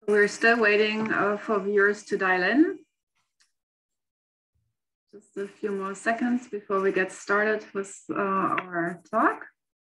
We're still waiting for viewers to dial in. Just a few more seconds before we get started with our talk.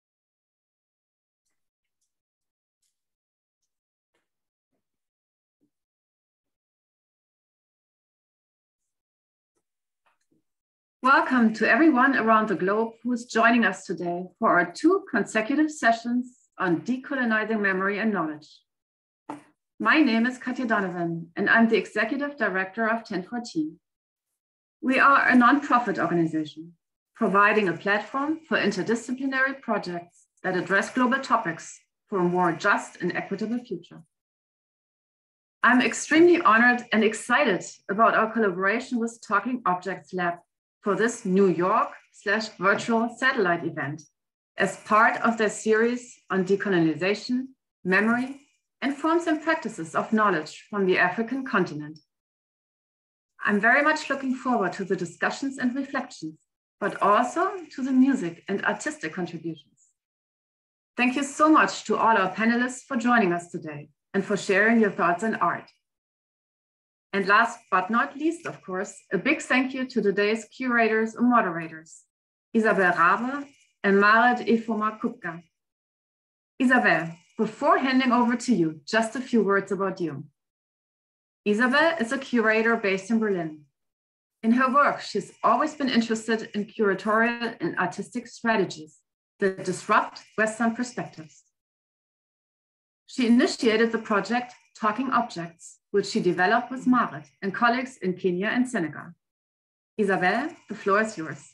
Welcome to everyone around the globe who is joining us today for our 2 consecutive sessions on decolonizing memory and knowledge. My name is Katja Donovan, and I'm the Executive Director of 1014. We are a nonprofit organization, providing a platform for interdisciplinary projects that address global topics for a more just and equitable future. I'm extremely honored and excited about our collaboration with Talking Objects Lab for this New York/virtual satellite event as part of their series on decolonization, memory, and forms and practices of knowledge from the African continent. I'm very much looking forward to the discussions and reflections, but also to the music and artistic contributions. Thank you so much to all our panelists for joining us today and for sharing your thoughts and art. And last but not least, of course, a big thank you to today's curators and moderators, Isabel Rabe and Marit Efoma-Kupka. Isabel, before handing over to you, just a few words about you. Isabel is a curator based in Berlin. In her work, she's always been interested in curatorial and artistic strategies that disrupt Western perspectives. She initiated the project Talking Objects, which she developed with Marit and colleagues in Kenya and Senegal. Isabel, the floor is yours.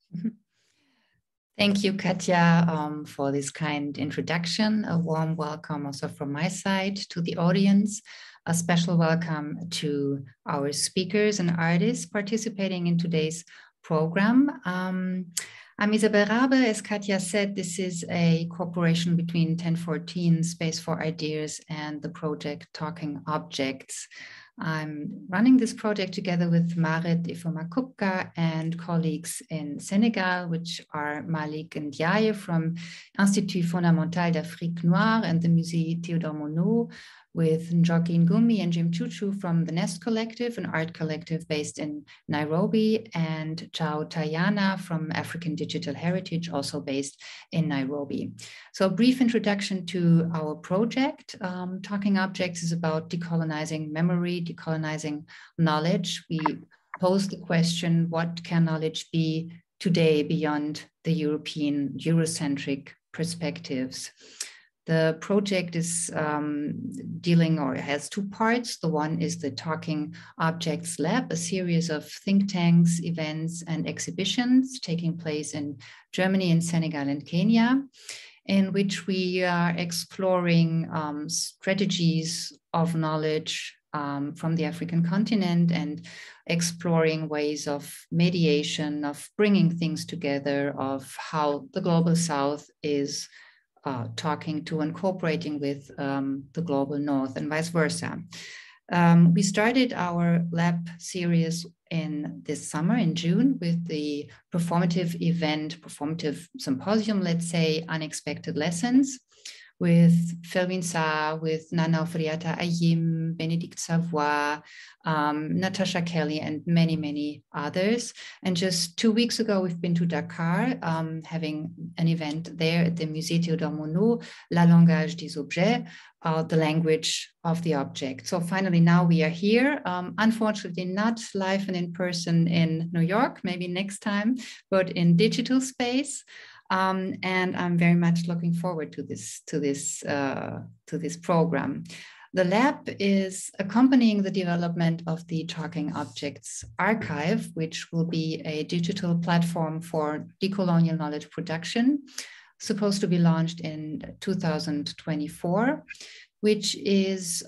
Thank you, Katja, for this kind introduction. A warm welcome also from my side to the audience. A special welcome to our speakers and artists participating in today's program. I'm Isabel Rabe. As Katja said, this is a cooperation between 1014 Space for Ideas and the project Talking Objects. I'm running this project together with Marit Efoma-Kupka and colleagues in Senegal, which are Malik and Yaye from Institut Fondamental d'Afrique Noire and the Musée Théodore Monod, with Njoki Ngumi and Jim Chuchu from the Nest Collective, an art collective based in Nairobi, and Chao Tayana from African Digital Heritage, also based in Nairobi. So a brief introduction to our project. Talking Objects is about decolonizing memory, decolonizing knowledge. We pose the question, what can knowledge be today beyond the European Eurocentric perspectives? The project is dealing, or has 2 parts. The one is the Talking Objects Lab, a series of think tanks, events, and exhibitions taking place in Germany and Senegal and Kenya, in which we are exploring strategies of knowledge from the African continent and exploring ways of mediation, of bringing things together, of how the Global South is talking to and cooperating with the Global North and vice versa. We started our lab series in this summer, in June, with the performative event, performative symposium, let's say, Unexpected Lessons, with Felwine Sarr, with Nana Ofriata Ayim, Benedict Savoy, Natasha Kelly, and many, many others. And just 2 weeks ago, we've been to Dakar, having an event there at the Musée Théodore Monod, La Langage des Objets, the language of the object. So finally, now we are here, unfortunately not live and in person in New York, maybe next time, but in digital space. And I'm very much looking forward to this program. The lab is accompanying the development of the Talking Objects Archive, which will be a digital platform for decolonial knowledge production, supposed to be launched in 2024, which is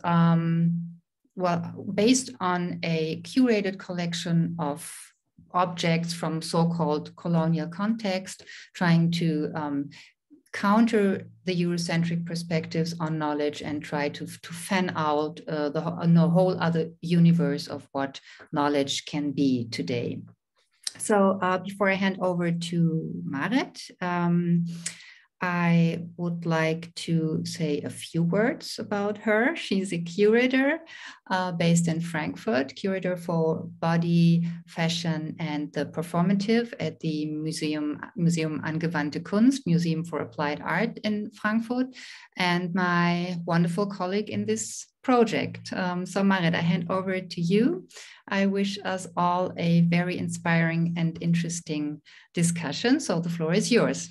based on a curated collection of objects from so-called colonial context, trying to counter the Eurocentric perspectives on knowledge and try to fan out the whole other universe of what knowledge can be today. So before I hand over to Marit, I would like to say a few words about her. She's a curator based in Frankfurt, curator for body, fashion, and the performative at the Museum Angewandte Kunst, Museum for Applied Art in Frankfurt, and my wonderful colleague in this project. So Marit, I hand over to you. I wish us all a very inspiring and interesting discussion. So the floor is yours.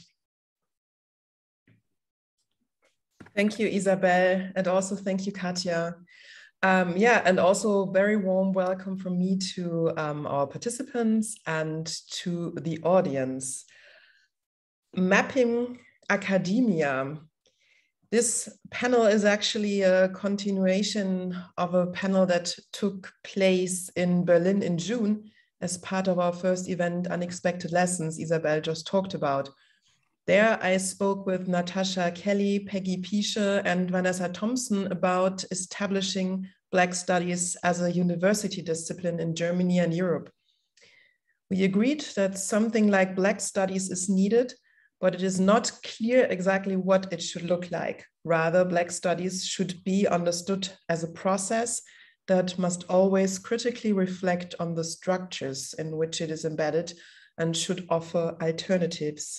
Thank you, Isabel, and also thank you, Katja. And also very warm welcome from me to our participants and to the audience. Mapping academia. This panel is actually a continuation of a panel that took place in Berlin in June as part of our first event, Unexpected Lessons, Isabel just talked about. There I spoke with Natasha Kelly, Peggy Piesche, and Vanessa Thompson about establishing Black Studies as a university discipline in Germany and Europe. We agreed that something like Black Studies is needed, but it is not clear exactly what it should look like. Rather, Black Studies should be understood as a process that must always critically reflect on the structures in which it is embedded and should offer alternatives.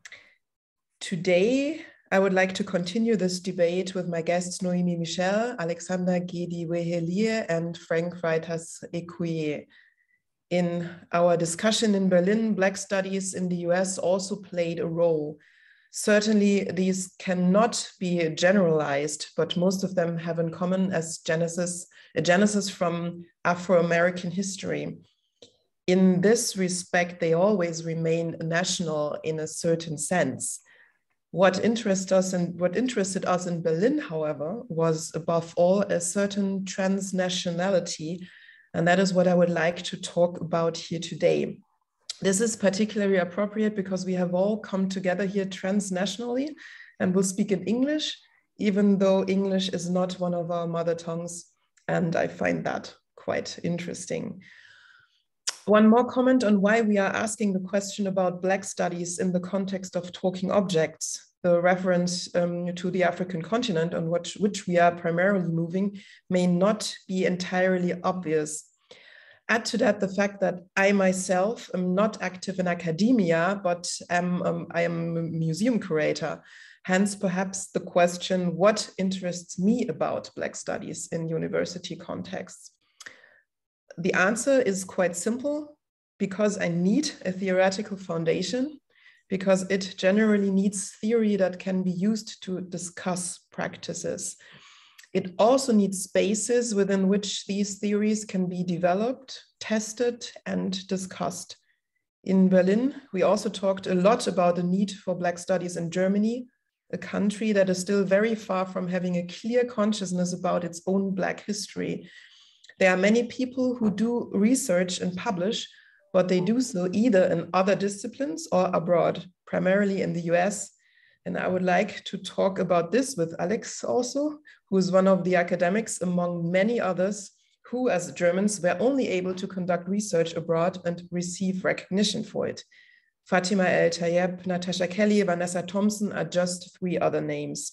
Today, I would like to continue this debate with my guests Noémie Michel, Alexander Gedi-Wehelier, and Frank Freitas-Ecuyer. In our discussion in Berlin, Black Studies in the US also played a role. Certainly, these cannot be generalized, but most of them have in common as a genesis from Afro-American history. In this respect, they always remain national in a certain sense. What interested us in Berlin, however, was above all a certain transnationality, and that is what I would like to talk about here today. This is particularly appropriate because we have all come together here transnationally and will speak in English, even though English is not one of our mother tongues, and I find that quite interesting. One more comment on why we are asking the question about Black Studies in the context of talking objects. The reference to the African continent on which we are primarily moving may not be entirely obvious. Add to that the fact that I myself am not active in academia, but I am a museum curator. Hence, perhaps the question, what interests me about Black Studies in university contexts? The answer is quite simple, because I need a theoretical foundation, because it generally needs theory that can be used to discuss practices. It also needs spaces within which these theories can be developed, tested, and discussed. In Berlin, we also talked a lot about the need for Black Studies in Germany, a country that is still very far from having a clear consciousness about its own Black history. There are many people who do research and publish, but they do so either in other disciplines or abroad, primarily in the US. And I would like to talk about this with Alex also, who is one of the academics among many others who, as Germans, were only able to conduct research abroad and receive recognition for it. Fatima El Tayeb, Natasha Kelly, Vanessa Thompson are just three other names.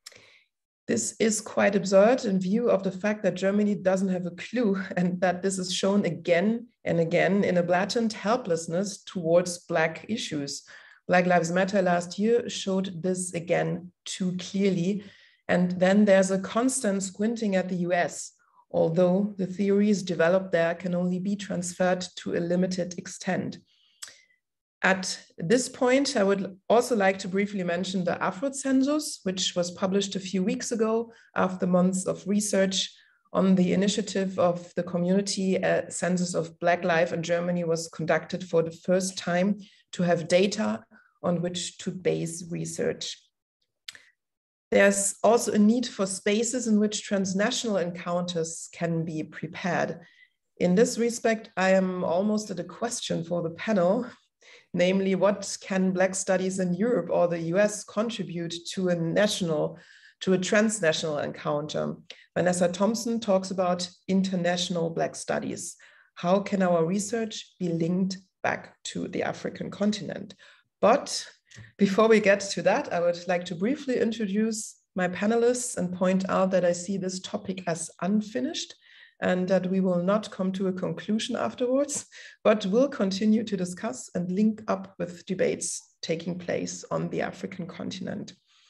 This is quite absurd in view of the fact that Germany doesn't have a clue, and that this is shown again and again in a blatant helplessness towards Black issues. Black Lives Matter last year showed this again too clearly. And then there's a constant squinting at the US, although the theories developed there can only be transferred to a limited extent. At this point, I would also like to briefly mention the Afro census, which was published a few weeks ago after months of research on the initiative of the community. A census of Black life in Germany was conducted for the first time to have data on which to base research. There's also a need for spaces in which transnational encounters can be prepared. In this respect, I am almost at a question for the panel. Namely, what can Black Studies in Europe or the US contribute to a transnational encounter? Vanessa Thompson talks about international Black Studies. How can our research be linked back to the African continent? But Before we get to that, I would like to briefly introduce my panelists and point out that I see this topic as unfinished and that we will not come to a conclusion afterwards, but will continue to discuss and link up with debates taking place on the African continent.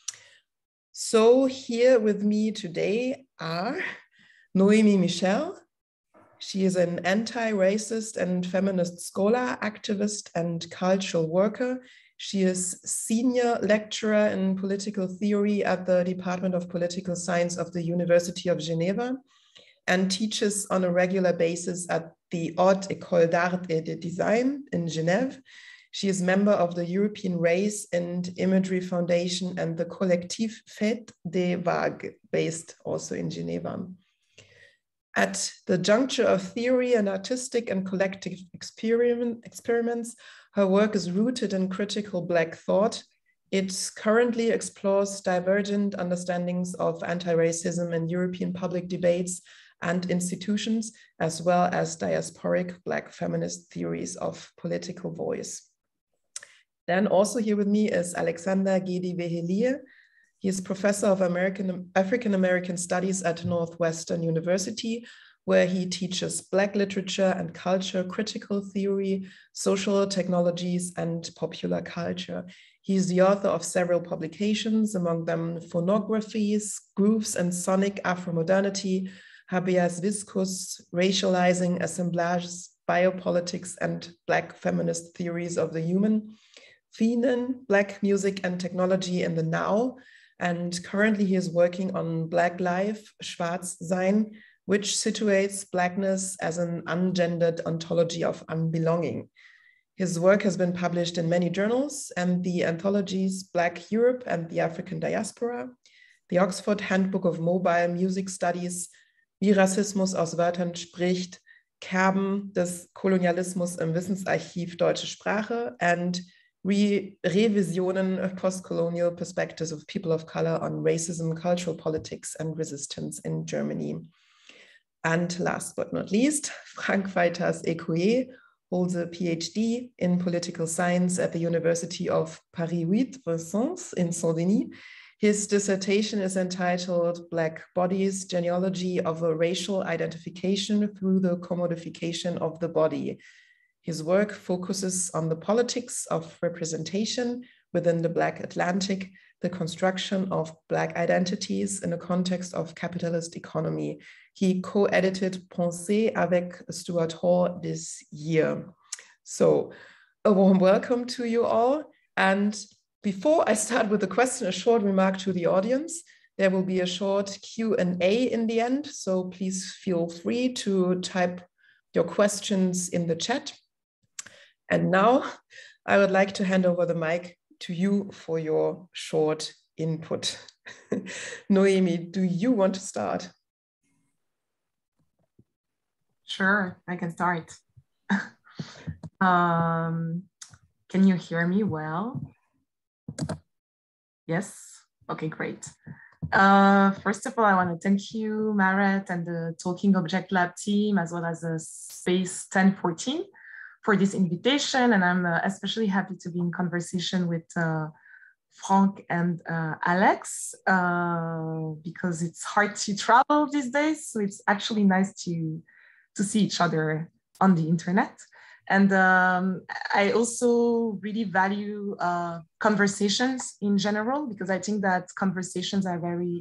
So here with me today are Noémie Michel. She is an anti-racist and feminist scholar, activist, and cultural worker. She is senior lecturer in political theory at the Department of Political Science of the University of Geneva and teaches on a regular basis at the Haute École d'Art et de Design in Genève. She is member of the European Race and Imagery Foundation and the Collectif Fête des Vagues, based also in Geneva. At the juncture of theory and artistic and collective experiments, her work is rooted in critical Black thought. It currently explores divergent understandings of anti-racism in European public debates and institutions, as well as diasporic Black feminist theories of political voice. Then also here with me is Alexander Gedi-Wehelie. He is professor of African-American Studies at Northwestern University, where he teaches Black literature and culture, critical theory, social technologies, and popular culture. He is the author of several publications, among them Phonographies, Grooves and Sonic Afro-Modernity, Habeas Viscus, Racializing Assemblages, Biopolitics, and Black Feminist Theories of the Human, Finen, Black Music and Technology in the Now, and currently he is working on Black Life, Schwarzsein, which situates Blackness as an ungendered ontology of unbelonging. His work has been published in many journals and the anthologies Black Europe and the African Diaspora, the Oxford Handbook of Mobile Music Studies, Wie Rassismus aus Wörtern spricht, Kerben des Kolonialismus im Wissensarchiv Deutsche Sprache, and Revisionen Post-Colonial Perspectives of People of Color on Racism, Cultural Politics and Resistance in Germany. And last but not least, Frank Freitas-Écuyer holds a PhD in political science at the University of Paris 8 Vincennes in Saint-Denis. His dissertation is entitled Black Bodies, Genealogy of a Racial Identification Through the Commodification of the Body. His work focuses on the politics of representation within the Black Atlantic, the construction of Black identities in a context of capitalist economy. He co-edited Pensée avec Stuart Hall this year. So a warm welcome to you all. And before I start with the question, a short remark to the audience. There will be a short Q&A in the end, so please feel free to type your questions in the chat. And now I would like to hand over the mic to you for your short input. Noémie, do you want to start? Sure, I can start. Can you hear me well? Yes? Okay, great. First of all, I want to thank you, Maret, and the Talking Object Lab team, as well as the Space 1014 for this invitation. And I'm especially happy to be in conversation with Frank and Alex, because it's hard to travel these days. So it's actually nice to see each other on the internet. And I also really value conversations in general, because I think that conversations are very,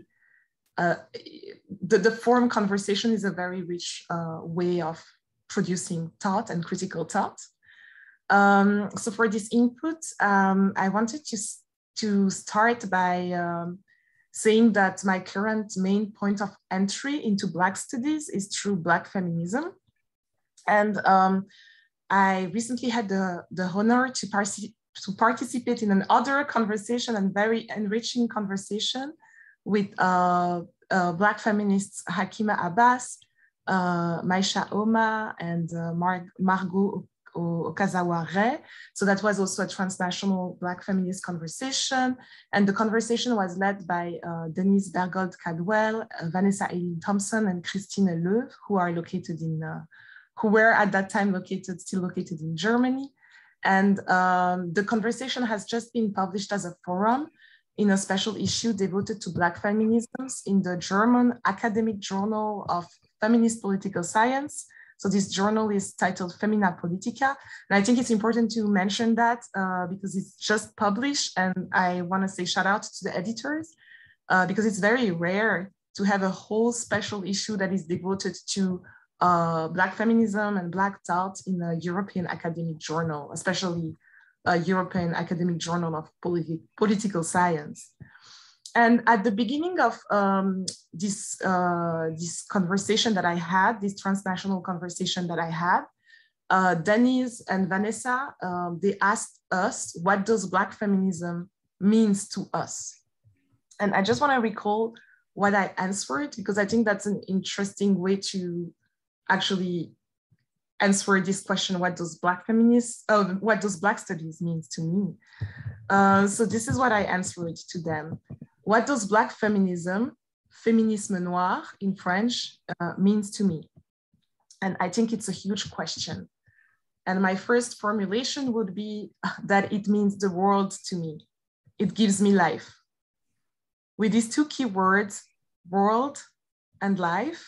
the form conversation is a very rich way of producing thought and critical thought. So for this input, I wanted to start by saying that my current main point of entry into Black studies is through Black feminism. And I recently had the honor to participate in another conversation and very enriching conversation with Black feminists Hakima Abbas, Maisha Oma, and Margot Okazawa-Re. So that was also a transnational Black feminist conversation. And the conversation was led by Denise Bergold-Cadwell, Vanessa Eileen-Thompson, and Christine Löw, who are located in, who were at that time still located in Germany. And the conversation has just been published as a forum in a special issue devoted to Black feminisms in the German Academic Journal of Feminist Political Science. So this journal is titled Femina Politica. And I think it's important to mention that because it's just published, and I want to say shout out to the editors because it's very rare to have a whole special issue that is devoted to Black feminism and Black thought in a European academic journal, especially a European Academic Journal of Political Science. And at the beginning of this conversation that I had, this transnational conversation that I had, Denise and Vanessa, they asked us, what does Black feminism means to us? And I just want to recall what I answered, because I think that's an interesting way to actually answer this question, what does Black studies means to me? So this is what I answered to them. What does Black feminism, féminisme noir in French, means to me? And I think it's a huge question. And my first formulation would be that it means the world to me. It gives me life. With these two keywords, world and life,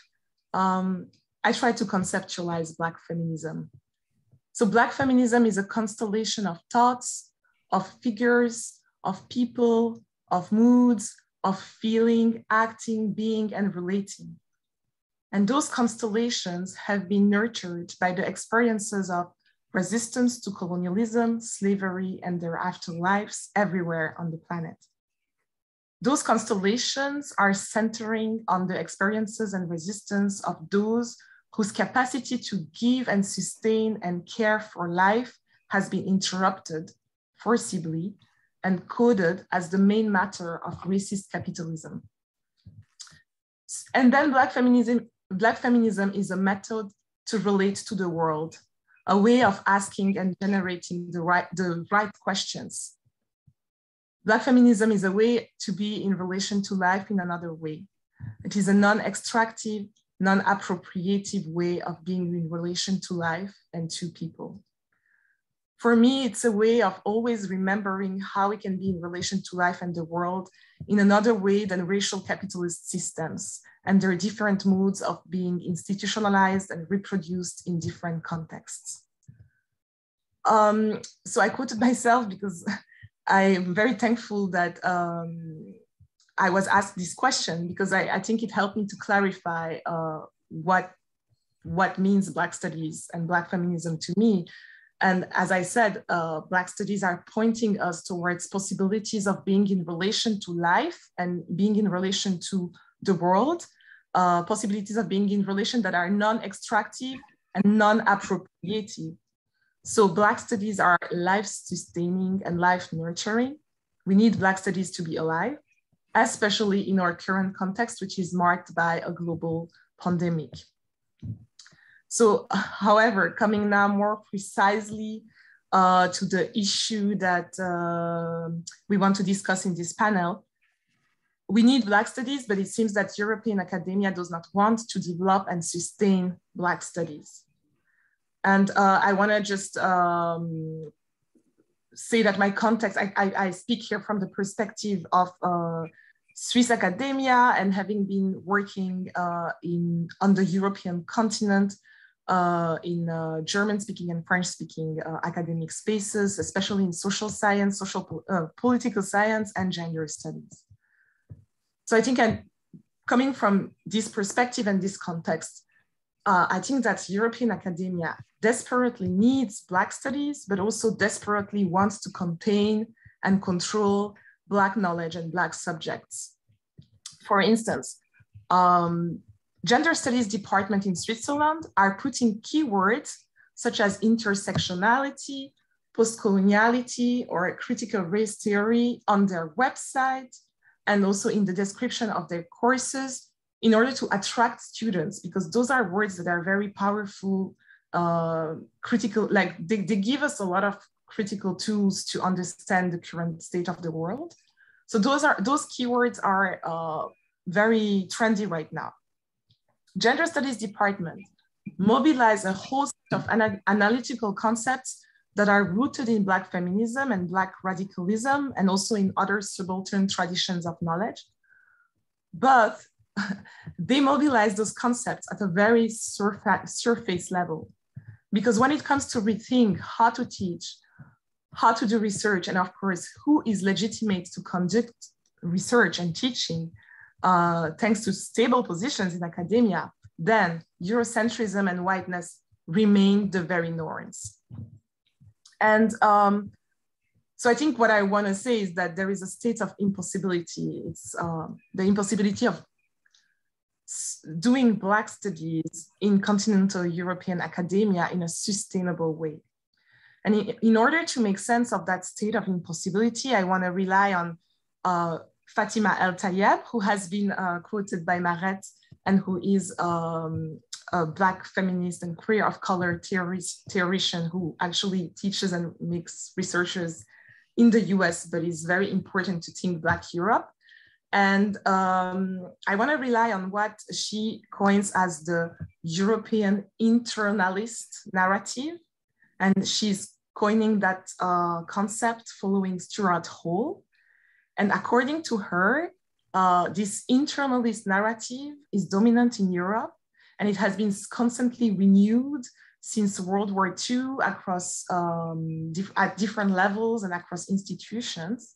I try to conceptualize Black feminism. So Black feminism is a constellation of thoughts, of figures, of people, of moods, of feeling, acting, being, and relating. And those constellations have been nurtured by the experiences of resistance to colonialism, slavery, and their afterlives everywhere on the planet. Those constellations are centering on the experiences and resistance of those whose capacity to give and sustain and care for life has been interrupted forcibly and coded as the main matter of racist capitalism. And then Black feminism is a method to relate to the world, a way of asking and generating the right questions. Black feminism is a way to be in relation to life in another way. It is a non-extractive, non-appropriative way of being in relation to life and to people. For me, it's a way of always remembering how we can be in relation to life and the world in another way than racial capitalist systems and their different modes of being institutionalized and reproduced in different contexts. So I quoted myself because I'm very thankful that I was asked this question, because I think it helped me to clarify what means Black studies and Black feminism to me. And as I said, Black studies are pointing us towards possibilities of being in relation to life and being in relation to the world, possibilities of being in relation that are non-extractive and non-appropriative. So Black studies are life-sustaining and life-nurturing. We need Black studies to be alive, especially in our current context, which is marked by a global pandemic. So, however, coming now more precisely to the issue that we want to discuss in this panel, we need Black studies, but it seems that European academia does not want to develop and sustain Black studies. And I want to just say that my context, I speak here from the perspective of Swiss academia and having been working on the European continent in German-speaking and French-speaking academic spaces, especially in social science, political science, and gender studies. So I think coming from this perspective and this context, I think that European academia desperately needs Black studies, but also desperately wants to contain and control Black knowledge and Black subjects. For instance, gender studies department in Switzerland are putting keywords such as intersectionality, postcoloniality, or critical race theory on their website and also in the description of their courses in order to attract students, because those are words that are very powerful, critical, like they give us a lot of critical tools to understand the current state of the world. So those keywords are very trendy right now. Gender studies department mobilize a host of analytical concepts that are rooted in Black feminism and Black radicalism, and also in other subaltern traditions of knowledge. But they mobilize those concepts at a very surface level. Because when it comes to rethink how to teach, how to do research, and of course, who is legitimate to conduct research and teaching, thanks to stable positions in academia, then Eurocentrism and whiteness remain the very norms. And so I think what I want to say is that there is a state of impossibility. It's the impossibility of doing Black studies in continental European academia in a sustainable way. And in order to make sense of that state of impossibility, I want to rely on Fatima El-Tayeb, who has been quoted by Maret, and who is a Black feminist and queer of color theoretician who actually teaches and makes researchers in the US, but is very important to think Black Europe. And I want to rely on what she coins as the European internalist narrative. And she's coining that concept following Stuart Hall. And according to her, this internalist narrative is dominant in Europe, and it has been constantly renewed since World War II across at different levels and across institutions.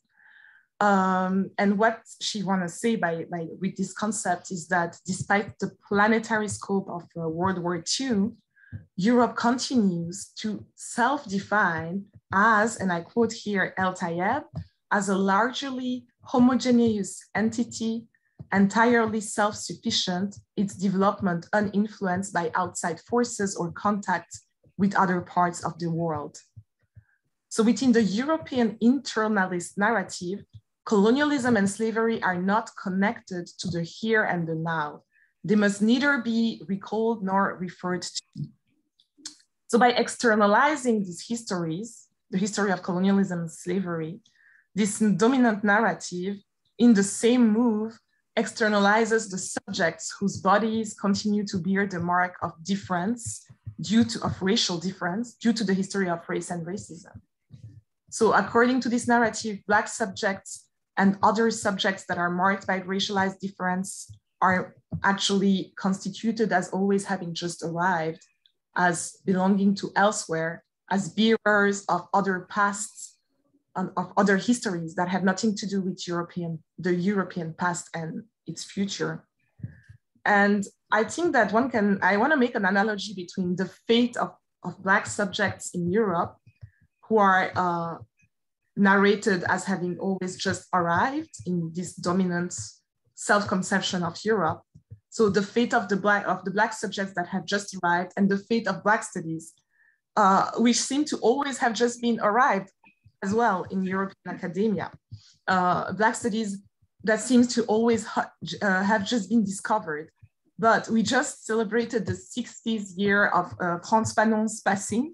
And what she wants to say with this concept is that despite the planetary scope of World War II, Europe continues to self-define as, and I quote here El-Tayeb, as a largely homogeneous entity, entirely self-sufficient, its development uninfluenced by outside forces or contact with other parts of the world. So within the European internalist narrative, colonialism and slavery are not connected to the here and the now. They must neither be recalled nor referred to. So by externalizing these histories, the history of colonialism and slavery, this dominant narrative in the same move externalizes the subjects whose bodies continue to bear the mark of difference of racial difference due to the history of race and racism. So according to this narrative, Black subjects and other subjects that are marked by racialized difference are actually constituted as always having just arrived, as belonging to elsewhere, as bearers of other pasts, of other histories that have nothing to do with the European past and its future. And I think that I want to make an analogy between the fate of Black subjects in Europe, who are narrated as having always just arrived in this dominant self-conception of Europe. So the fate of the Black subjects that have just arrived, and the fate of Black studies, which seem to always have just been arrived as well in European academia. Black studies that seems to always have just been discovered. But we just celebrated the 60th year of Frantz Fanon's passing.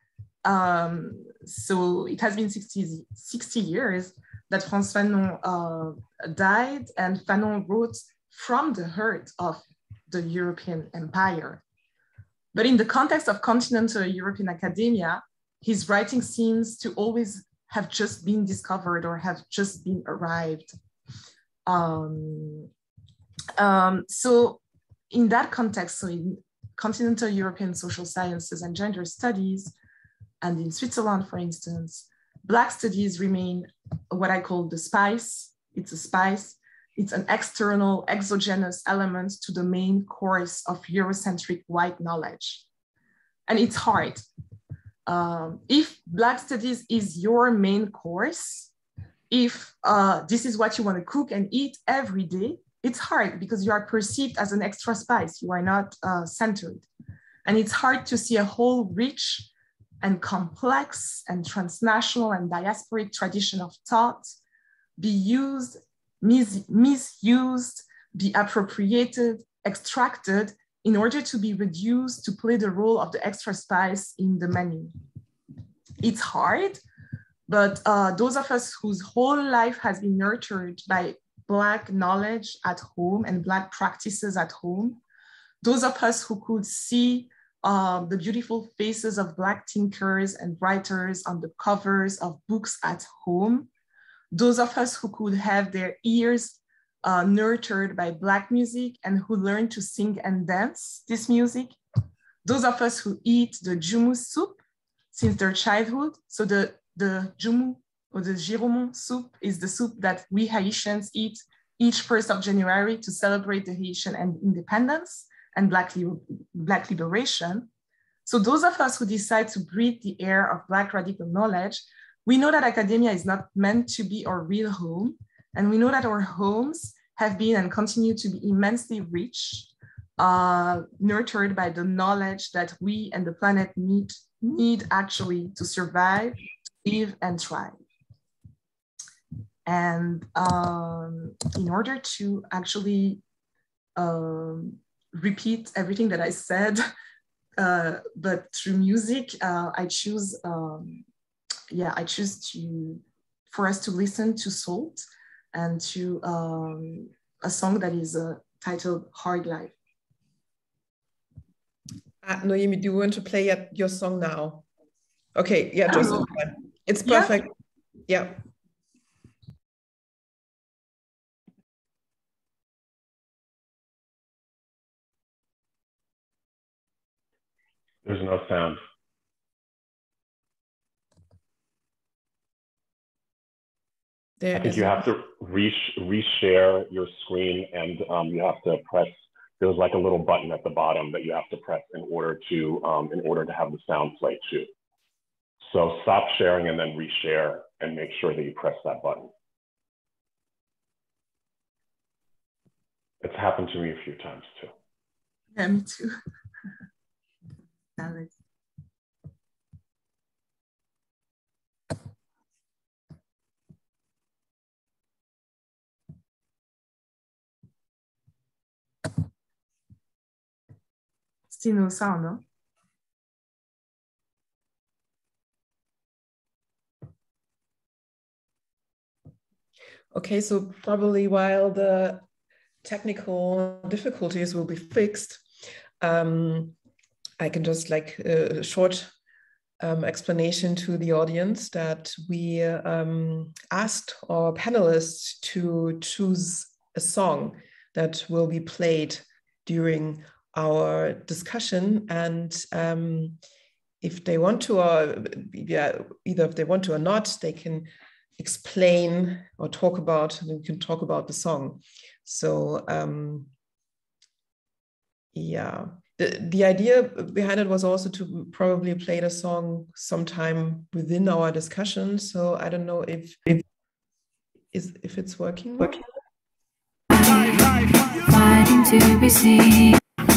So it has been 60 years that Frantz Fanon died, and Fanon wrote from the heart of the European empire. But in the context of continental European academia, his writing seems to always have just been discovered or have just been arrived. So in that context, so in continental European social sciences and gender studies, and in Switzerland, for instance, Black studies remain what I call the spice. It's a spice. It's an external, exogenous element to the main course of Eurocentric white knowledge. And it's hard. If Black studies is your main course, if this is what you want to cook and eat every day, it's hard because you are perceived as an extra spice. You are not centered. And it's hard to see a whole rich and complex and transnational and diasporic tradition of thought be used, misused, be appropriated, extracted in order to be reduced to play the role of the extra spice in the menu. It's hard, but those of us whose whole life has been nurtured by Black knowledge at home and Black practices at home, those of us who could see the beautiful faces of Black thinkers and writers on the covers of books at home, those of us who could have their ears nurtured by Black music and who learned to sing and dance this music, those of us who eat the jumu soup since their childhood. So the jumu or the giromon soup is the soup that we Haitians eat each 1st of January to celebrate the Haitian independence and Black liberation. So those of us who decide to breathe the air of Black radical knowledge, we know that academia is not meant to be our real home. And we know that our homes have been and continue to be immensely rich, nurtured by the knowledge that we and the planet need actually to survive, live, and thrive. And in order to actually repeat everything that I said, but through music, I choose for us to listen to Salt and to a song that is titled Hard Life. Noemi, do you want to play your song now? Okay, yeah, just it's perfect. Yeah. There's no sound. I think you have to reshare your screen, and you have to press. There's like a little button at the bottom that you have to press in order to have the sound play too. So stop sharing and then reshare, and make sure that you press that button. It's happened to me a few times too. Yeah, me too. Alex. Still no sound, no? Okay, so probably while the technical difficulties will be fixed, I can just like a short explanation to the audience that we asked our panelists to choose a song that will be played during our discussion, and if they want to, or either if they want to or not, they can explain or talk about, and we can talk about the song. So yeah, the idea behind it was also to probably play the song sometime within our discussion. So I don't know if it's working. Fighting to be seen.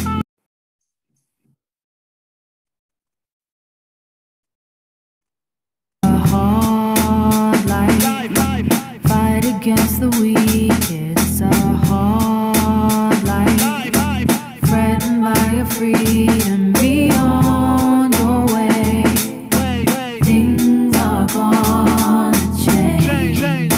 Fight against the weak, it's a hard life. Threatened by your freedom beyond your way. Things are gonna change.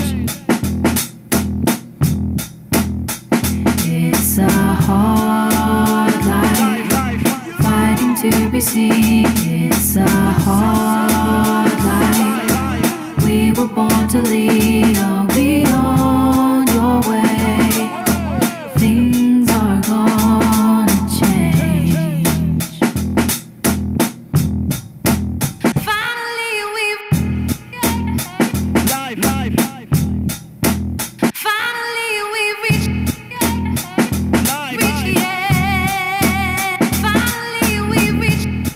It's a hard life. Fighting to be seen, it's a hard life. We were born to lead, oh, beyond your way. Things are gonna change. Finally we've finally we've reached the end. Finally we've reached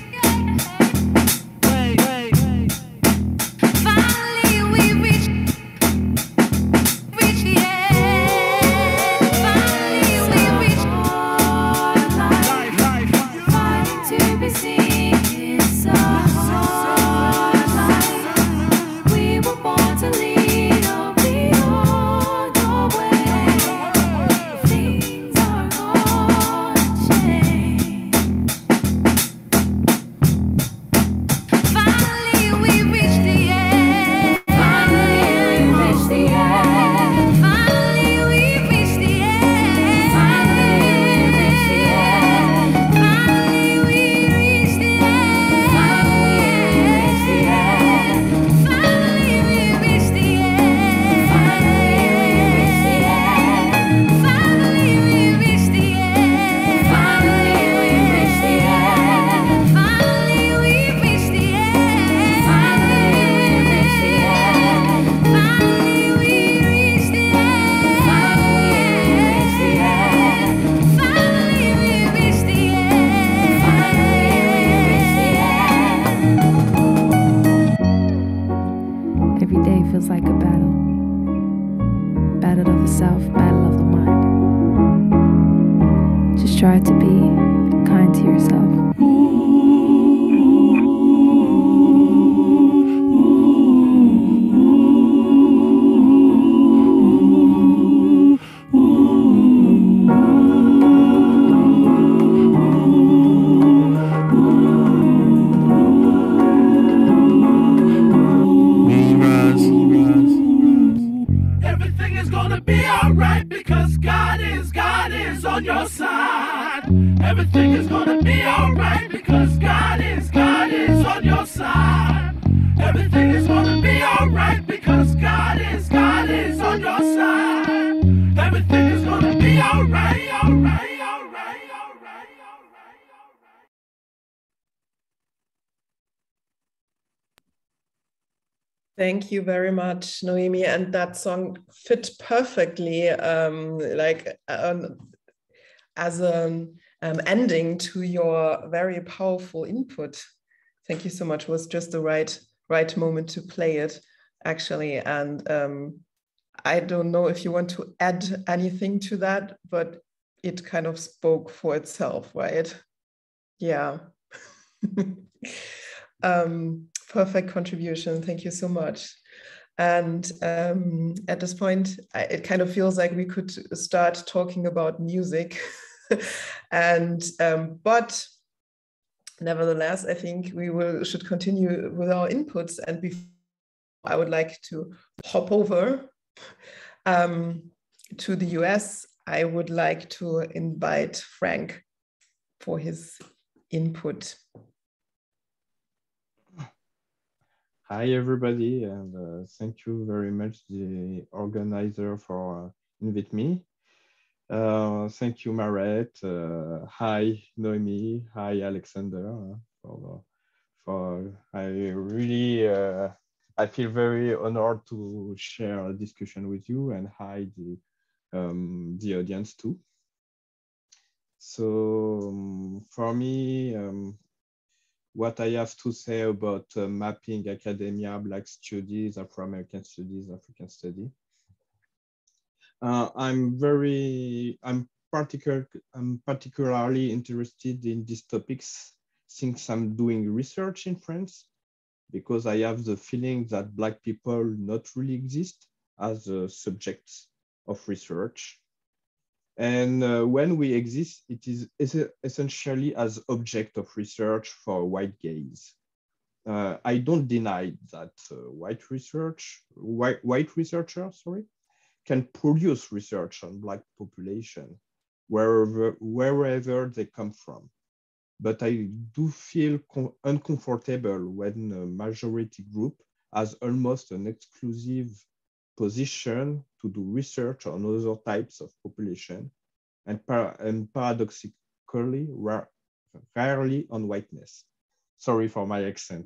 finally we've reached the end. every day feels like a battle. Battle of the self, battle of the mind. Just try to be kind to yourself. Everything is gonna be alright because God is on your side. Everything is gonna be alright because God is on your side. Everything is gonna be alright because God is on your side. Everything is gonna be alright, alright, alright, alright, alright, alright. Thank you very much, Noemi. And that song fit perfectly, as an ending to your very powerful input. Thank you so much. It was just the right moment to play it, actually. And I don't know if you want to add anything to that, but it kind of spoke for itself, right? Yeah. Perfect contribution. Thank you so much. And at this point, it kind of feels like we could start talking about music. And but nevertheless, I think we should continue with our inputs. And before, I would like to hop over to the US. I would like to invite Frank for his input. Hi, everybody, and thank you very much, the organizer, for inviting me. Thank you, Maret. Hi, Noemi. Hi, Alexander. I feel very honored to share a discussion with you, and hi, the audience too. So for me, what I have to say about mapping academia, Black studies, Afro-American studies, African studies. I'm particularly interested in these topics since I'm doing research in France, because I have the feeling that Black people not really exist as subjects of research. And when we exist, it is essentially as object of research for white gaze. I don't deny that white researchers, can produce research on Black population wherever they come from. But I do feel uncomfortable when a majority group has almost an exclusive position to do research on other types of population, and paradoxically, rarely on whiteness. Sorry for my accent.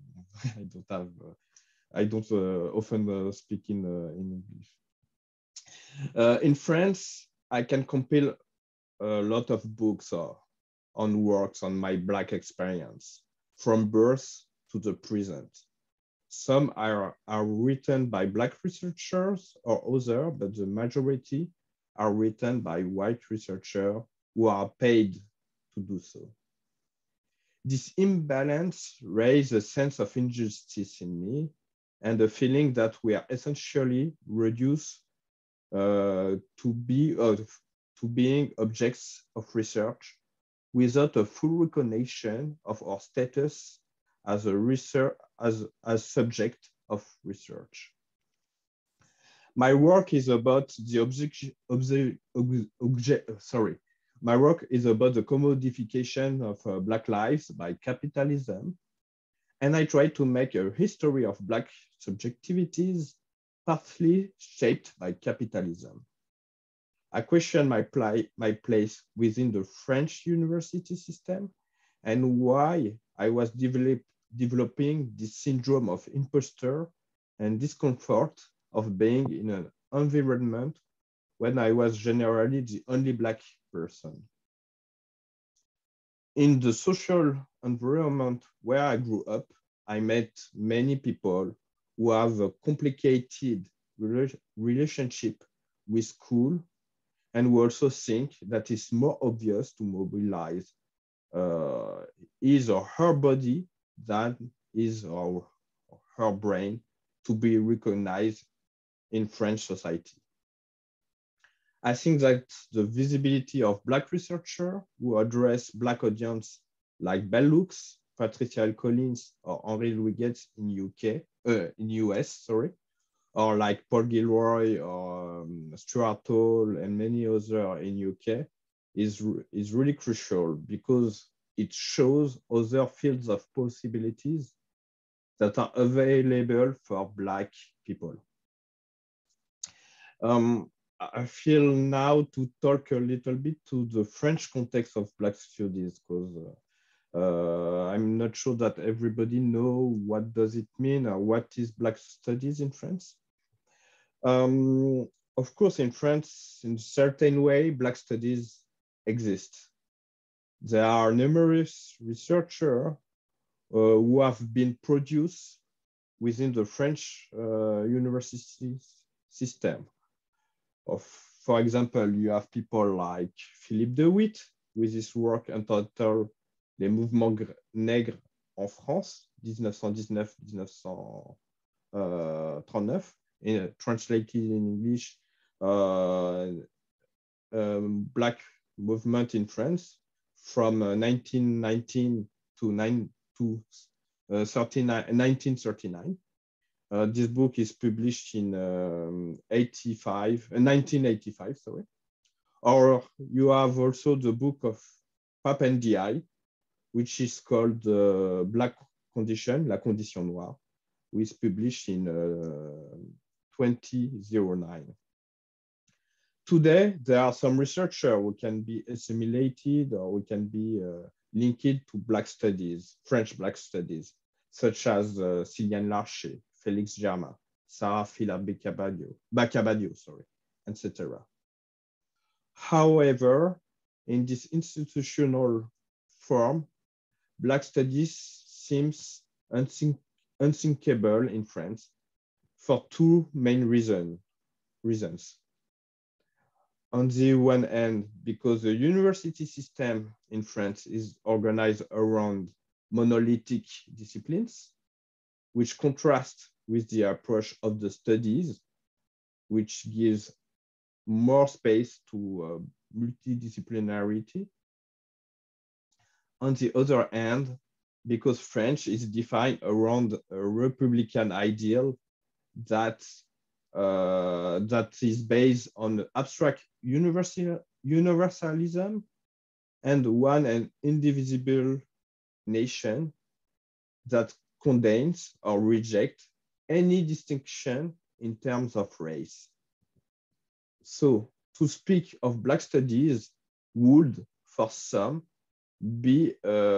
I don't often speak in English. In France, I can compile a lot of books on works on my Black experience, from birth to the present. Some are written by Black researchers or others, but the majority are written by white researchers who are paid to do so. This imbalance raised a sense of injustice in me and the feeling that we are essentially reduced to being objects of research without a full recognition of our status as a subject of research. My work is about the My work is about the commodification of Black lives by capitalism, and I try to make a history of Black subjectivities partly shaped by capitalism. I question my place within the French university system and why I was developing this syndrome of imposter and discomfort of being in an environment when I was generally the only Black person. In the social environment where I grew up, I met many people who have a complicated relationship with school, and who also think that it's more obvious to mobilize his or her body than his or her brain to be recognized in French society. I think that the visibility of Black researchers who address Black audience like Bell Hooks, Patricia L. Collins, or Henri Louis Gates in US, sorry, or like Paul Gilroy or Stuart Hall and many others in UK is really crucial, because it shows other fields of possibilities that are available for Black people. I feel now to talk a little bit to the French context of Black studies, because I'm not sure that everybody know what does it mean or what is Black studies in France. Of course, in France, in a certain way, Black studies exist. There are numerous researchers who have been produced within the French university system. For example, you have people like Philippe de Witt with his work entitled Les mouvements nègres en France, 1919-1939, translated in English, Black movement in France from 1919 to 1939. This book is published in 1985, sorry. Or you have also the book of Pape Ndiaye, which is called Black Condition, La Condition Noire, which is published in 2009. Today, there are some researchers who can be assimilated or who can be linked to Black studies, French Black studies, such as Sylviane Larcher, Félix Germain, Sarah Fila Bacabadio, etc. However, in this institutional form, Black studies seems unthinkable in France for two main reasons. On the one hand, because the university system in France is organized around monolithic disciplines, which contrast with the approach of the studies, which gives more space to multidisciplinarity. On the other hand, because French is defined around a Republican ideal that is based on abstract universalism and one and indivisible nation that condemns or rejects any distinction in terms of race. So to speak of Black studies would, for some, be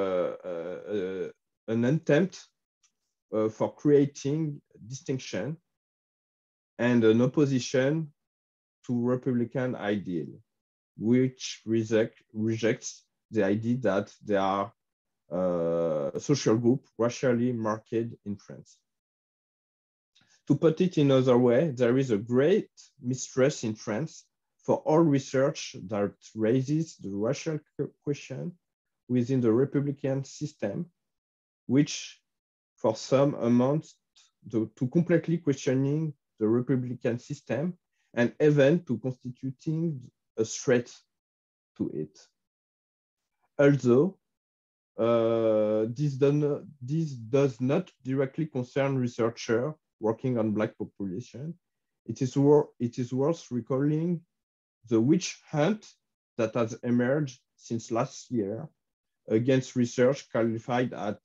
an attempt for creating distinction and an opposition to Republican ideal, which rejects the idea that there are social group racially marked in France. To put it in another way, there is a great mistrust in France for all research that raises the racial question within the Republican system, which for some amounts to completely questioning the Republican system and even to constituting a threat to it. Although this does not directly concern researchers working on Black population, it is worth recalling the witch hunt that has emerged since last year against research qualified at,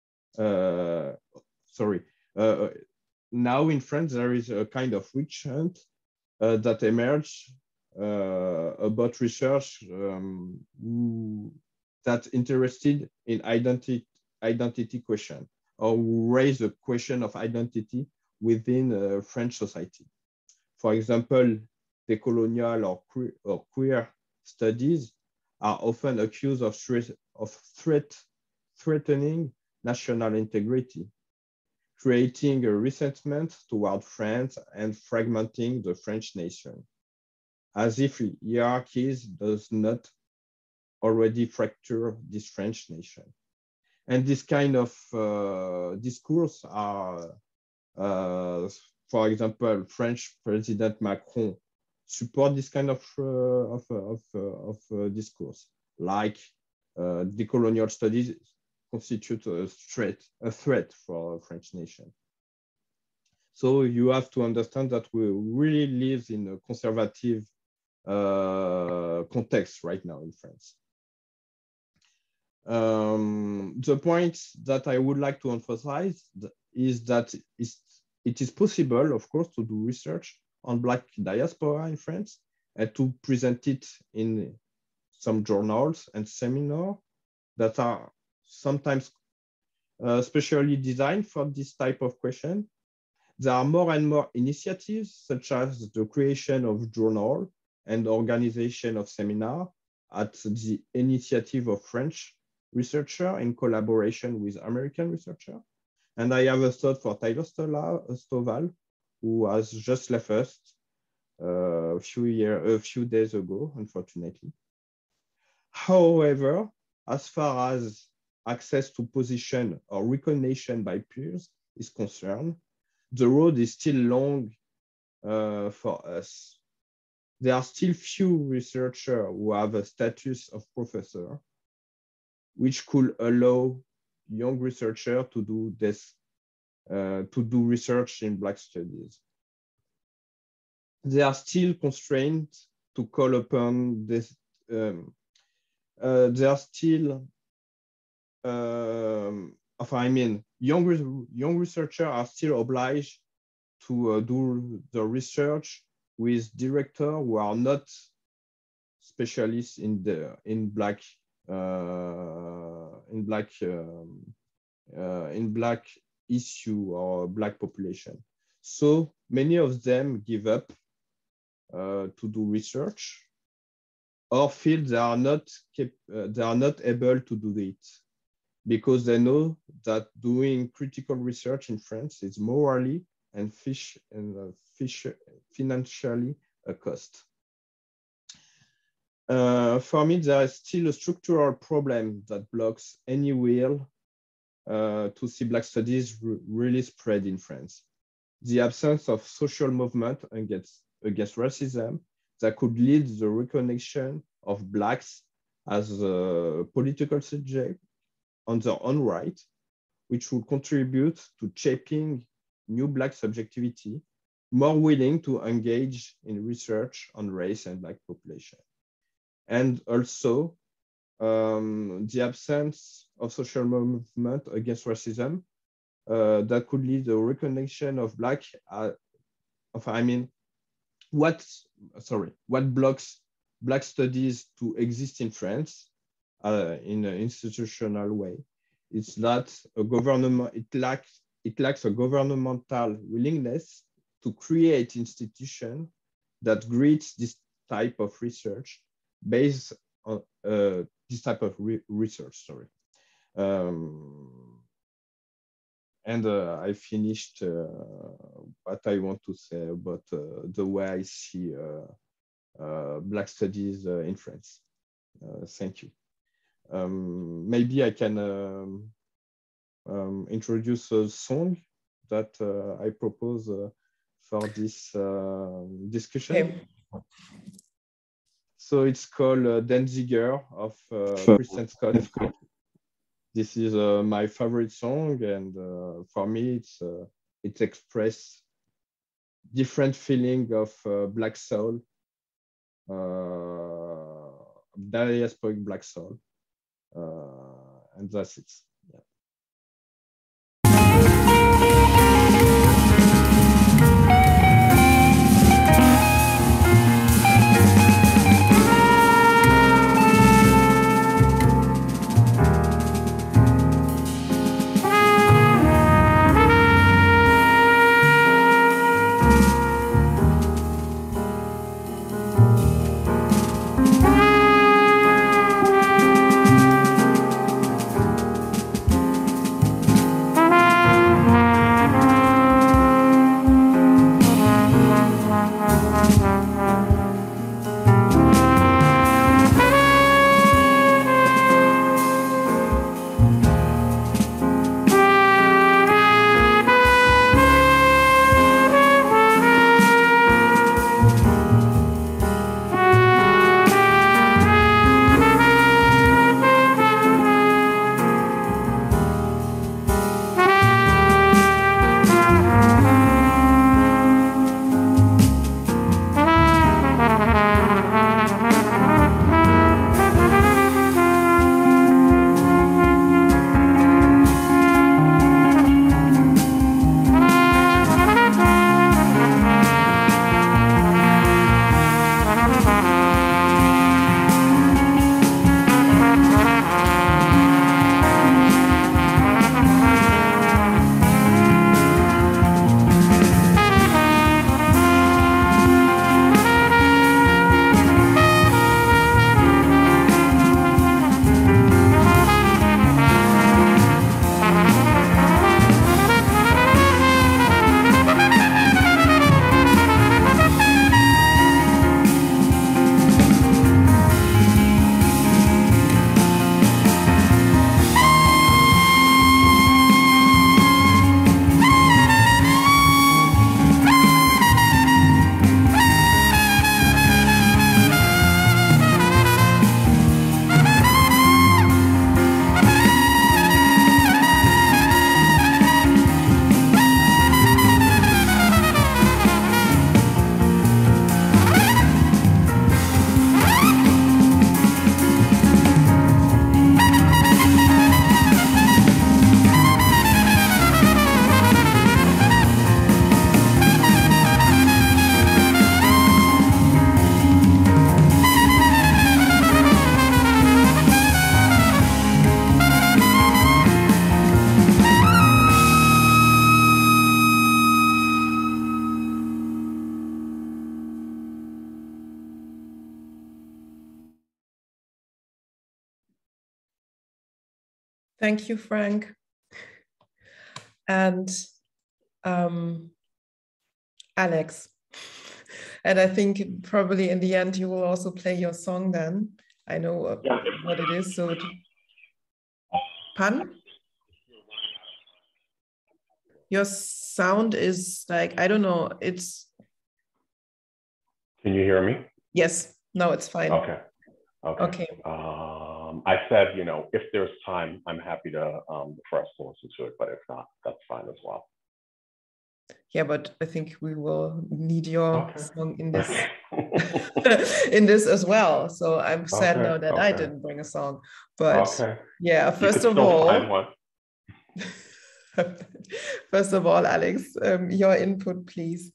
now in France, there is a kind of witch hunt that emerged about research that's interested in identity question, or raise a question of identity within French society. For example, decolonial or queer studies are often accused of threatening national integrity. creating a resentment toward France and fragmenting the French nation, as if hierarchies does not already fracture this French nation. And this kind of discourse are, for example, French President Macron support this kind of discourse, like decolonial studies constitute a threat for French nation. So you have to understand that we really live in a conservative context right now in France. The point that I would like to emphasize is that it is possible, of course, to do research on Black diaspora in France and to present it in some journals and seminars that are sometimes specially designed for this type of question. There are more and more initiatives, such as the creation of journal and organization of seminar at the initiative of French researcher in collaboration with American researcher. And I have a thought for Tyler Stovall, who has just left us a few days ago, unfortunately. However, as far as access to position or recognition by peers is concerned, the road is still long for us. There are still few researchers who have a status of professor, which could allow young researchers to do this, to do research in Black studies. They are still constrained to call upon this. They are still, young researchers are still obliged to do the research with directors who are not specialists in Black issue or Black population. So many of them give up to do research, or feel they are not able to do it because they know that doing critical research in France is morally and financially a cost. For me, there is still a structural problem that blocks any will to see Black studies really spread in France. The absence of social movement against racism that could lead the recognition of Blacks as a political subject on their own right, which would contribute to shaping new Black subjectivity, more willing to engage in research on race and Black population. And also, the absence of social movement against racism that could lead to the recognition of Black, what blocks Black studies to exist in France in an institutional way. It's that a government, it lacks a governmental willingness to create institutions that greet this type of research based on this type of research, sorry. And I finished what I want to say about the way I see Black studies in France. Thank you. Maybe I can introduce a song that I propose for this discussion. Okay. So it's called Danziger of Kristen Scott. This is my favorite song, and for me, it expresses different feeling of Black soul, diasporic Black soul, and that's it. Yeah. Thank you, Frank. And Alex. And I think probably in the end, you will also play your song then. I know what it is. So, pardon? Your sound is like, I don't know, it's... Can you hear me? Yes, no, it's fine. Okay. I said, you know, if there's time, I'm happy to for us to listen to it, but if not, that's fine as well. Yeah, but I think we will need your song in this in this as well. So I'm sad now that I didn't bring a song. But yeah, first of all, Alex, your input, please.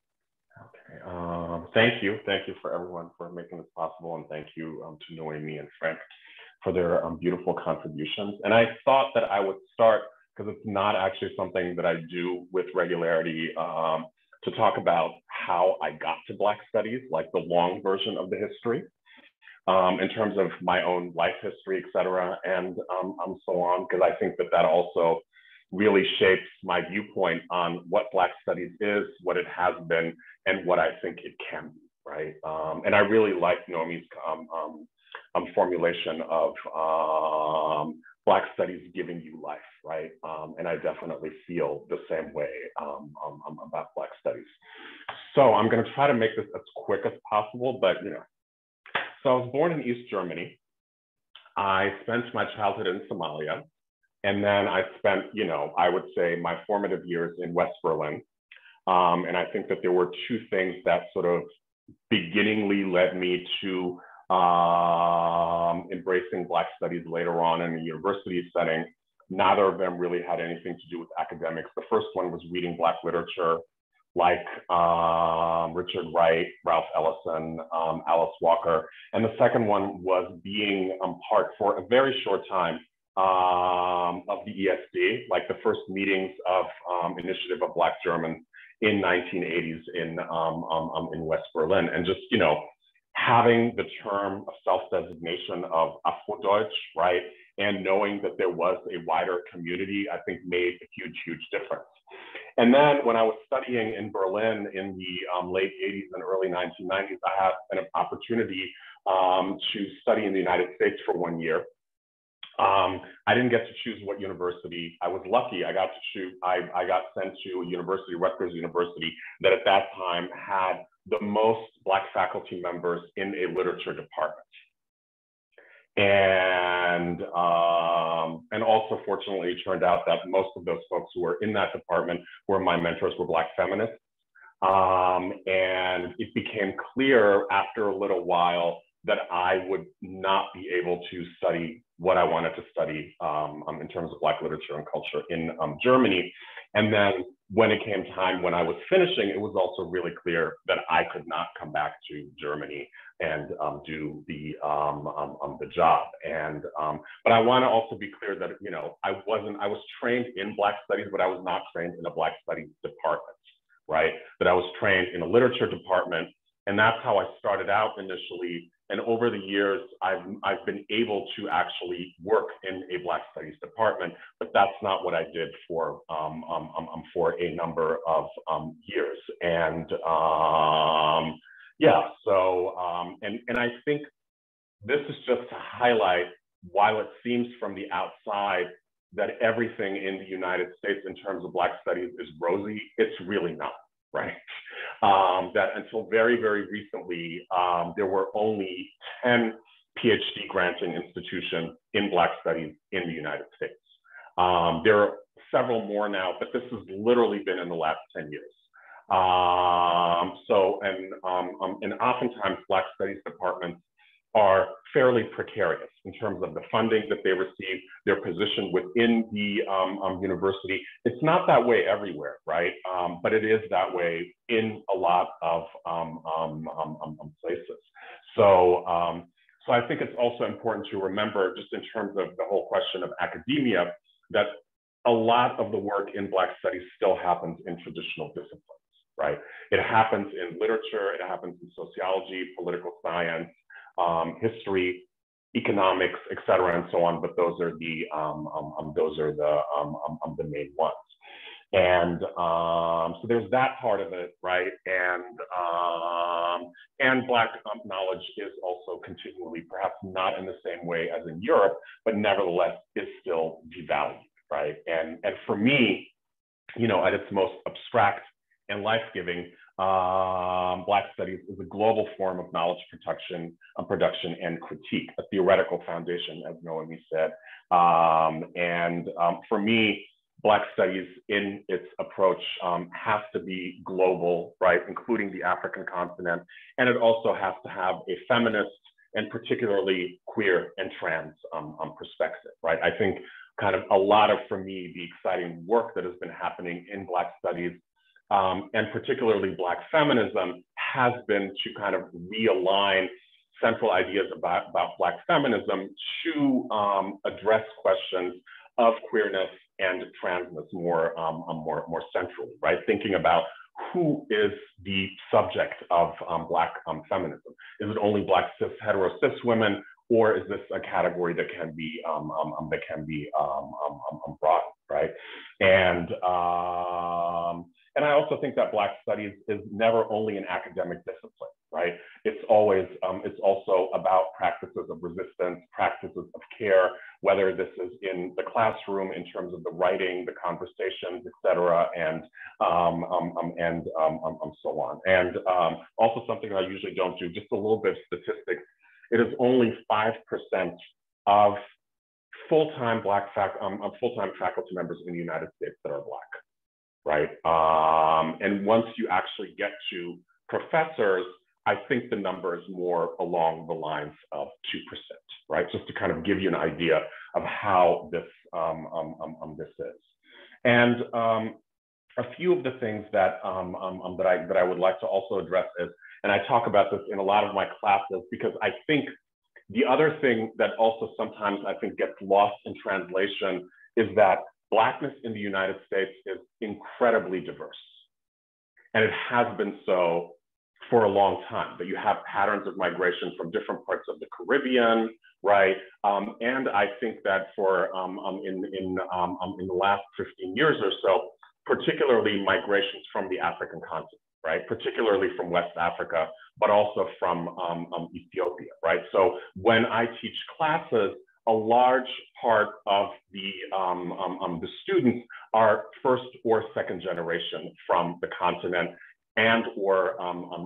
Okay. Thank you for everyone for making this possible, and thank you to Noemi and Frank for their beautiful contributions. And I thought that I would start, because it's not actually something that I do with regularity, to talk about how I got to Black Studies, like the long version of the history, in terms of my own life history, et cetera, and so on, because I think that that also really shapes my viewpoint on what Black Studies is, what it has been, and what I think it can be, right? And I really like Noemi's formulation of Black Studies giving you life, right? And I definitely feel the same way about Black Studies. So I'm gonna try to make this as quick as possible, but you know. So I was born in East Germany. I spent my childhood in Somalia. And then I spent, you know, I would say my formative years in West Berlin. And I think that there were two things that sort of beginningly led me to embracing Black Studies later on in a university setting. Neither of them really had anything to do with academics. The first one was reading Black literature, like Richard Wright, Ralph Ellison, Alice Walker. And the second one was being part for a very short time of the ESD, like the first meetings of Initiative of Black Germans in 1980s in West Berlin. And just, you know, having the term of self-designation of Afro-Deutsch, right? And knowing that there was a wider community, I think made a huge, huge difference. And then when I was studying in Berlin in the late 80s and early 1990s, I had an opportunity to study in the United States for 1 year. I didn't get to choose what university. I was lucky. I got to choose. I got sent to a university, Rutgers University, that at that time had the most Black faculty members in a literature department. And also, fortunately, it turned out that most of those folks who were in that department were my mentors, were Black feminists. And it became clear after a little while that I would not be able to study what I wanted to study in terms of Black literature and culture in Germany. And then when it came time when I was finishing, it was also really clear that I could not come back to Germany and do the job. And but I want to also be clear that, you know, I was trained in Black studies, but I was not trained in a Black studies department, right? That I was trained in a literature department, and that's how I started out initially. And over the years, I've been able to actually work in a Black Studies department, but that's not what I did for a number of years. And yeah, so and I think this is just to highlight, while it seems from the outside that everything in the United States in terms of Black Studies is rosy, it's really not, right? That until very, very recently, there were only 10 PhD granting institutions in Black Studies in the United States. There are several more now, but this has literally been in the last 10 years. And oftentimes Black Studies departments are fairly precarious in terms of the funding that they receive, their position within the university. It's not that way everywhere, right? But it is that way in a lot of places. So I think it's also important to remember, just in terms of the whole question of academia, that a lot of the work in Black Studies still happens in traditional disciplines, right? It happens in literature, it happens in sociology, political science, history, economics, et cetera, and so on. But those are the main ones. And so there's that part of it, right? And Black knowledge is also continually, perhaps not in the same way as in Europe, but nevertheless is still devalued, right? And for me, you know, at its most abstract and life-giving, Black studies is a global form of knowledge production and critique, a theoretical foundation, as Noemi said. For me, Black studies in its approach has to be global, right, including the African continent. And it also has to have a feminist and particularly queer and trans perspective, right? I think kind of a lot of, for me, the exciting work that has been happening in Black studies and particularly Black feminism has been to kind of realign central ideas about Black feminism to address questions of queerness and transness more centrally, right? Thinking about who is the subject of Black feminism. Is it only Black hetero cis women, or is this a category that can be broad, right? And I also think that Black studies is never only an academic discipline, right? It's always, it's also about practices of resistance, practices of care, whether this is in the classroom in terms of the writing, the conversations, et cetera, and so on. And also something I usually don't do, just a little bit of statistics. It is only 5% of full-time full-time faculty members in the United States that are Black, right? And once you actually get to professors, I think the number is more along the lines of 2%, right? Just to kind of give you an idea of how this is. And a few of the things that that I would like to also address is, and I talk about this in a lot of my classes, because I think the other thing that also sometimes I think gets lost in translation is that Blackness in the United States is incredibly diverse. And it has been so for a long time, that you have patterns of migration from different parts of the Caribbean, right? And I think that for in the last 15 years or so, particularly migrations from the African continent, right? Particularly from West Africa, but also from Ethiopia, right? So when I teach classes, a large part of the students are first or second generation from the continent and or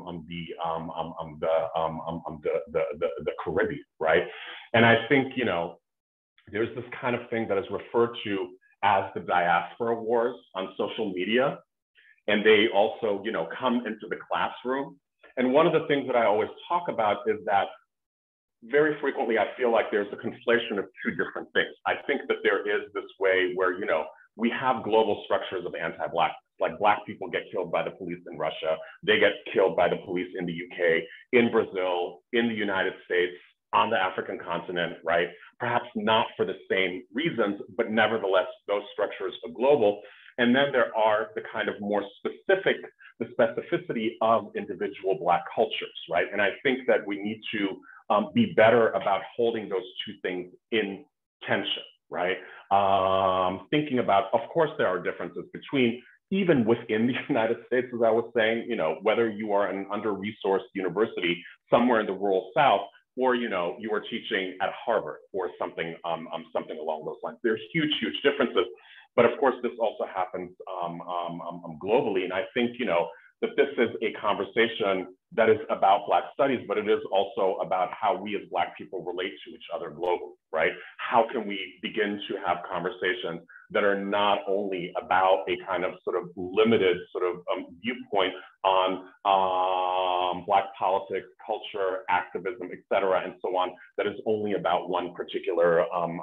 the Caribbean, right? And I think, you know, there's this kind of thing that is referred to as the diaspora wars on social media. And they also, you know, come into the classroom. And one of the things that I always talk about is that very frequently, I feel like there's a conflation of two different things. I think that there is this way where, you know, we have global structures of anti-Blackness, like Black people get killed by the police in Russia, they get killed by the police in the UK, in Brazil, in the United States, on the African continent, right? Perhaps not for the same reasons, but nevertheless, those structures are global. And then there are the kind of more specific, the specificity of individual Black cultures, right? And I think that we need to be better about holding those two things in tension, right? Thinking about, of course, there are differences between, even within the United States, as I was saying, you know, whether you are an under-resourced university somewhere in the rural South, or, you know, you are teaching at Harvard or something, something along those lines. There's huge, huge differences. But of course, this also happens globally. And I think, you know, that this is a conversation that is about Black studies, but it is also about how we as Black people relate to each other globally, right? How can we begin to have conversations that are not only about a kind of sort of limited sort of viewpoint on Black politics, culture, activism, et cetera, and so on, that is only about one particular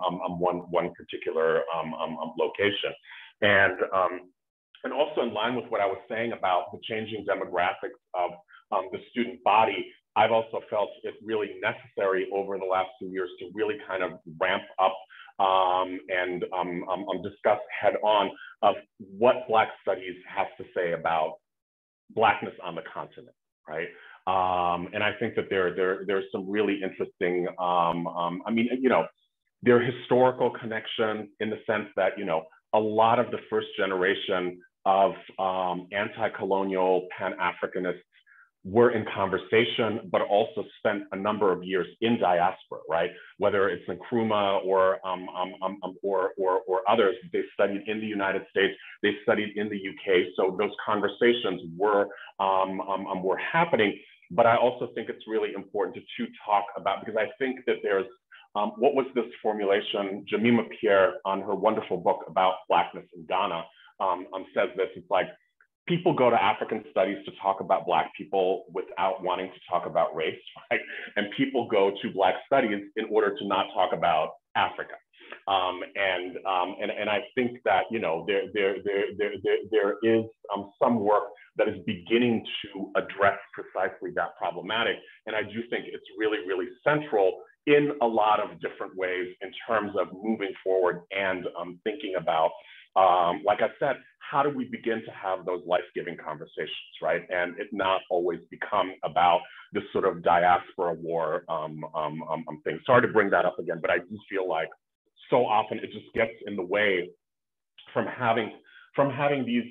location. And also in line with what I was saying about the changing demographics of the student body, I've also felt it really necessary over the last few years to really kind of ramp up and discuss head on of what Black studies has to say about Blackness on the continent, right? And I think that there's some really interesting, I mean, you know, there are historical connections in the sense that, you know, a lot of the first generation of anti-colonial Pan-Africanists were in conversation, but also spent a number of years in diaspora, right? Whether it's Nkrumah or others, they studied in the United States, they studied in the UK. So those conversations were happening. But I also think it's really important to talk about, because I think that there's, what was this formulation? Jemima Pierre, on her wonderful book about Blackness in Ghana, says this. It's like, people go to African studies to talk about Black people without wanting to talk about race, right? And people go to Black studies in order to not talk about Africa. And I think that, you know, there is some work that is beginning to address precisely that problematic. And I do think it's really, really central in a lot of different ways in terms of moving forward and thinking about, like I said, how do we begin to have those life-giving conversations, right? And it not always become about this sort of diaspora war thing. Sorry to bring that up again, but I do feel like so often it just gets in the way from having these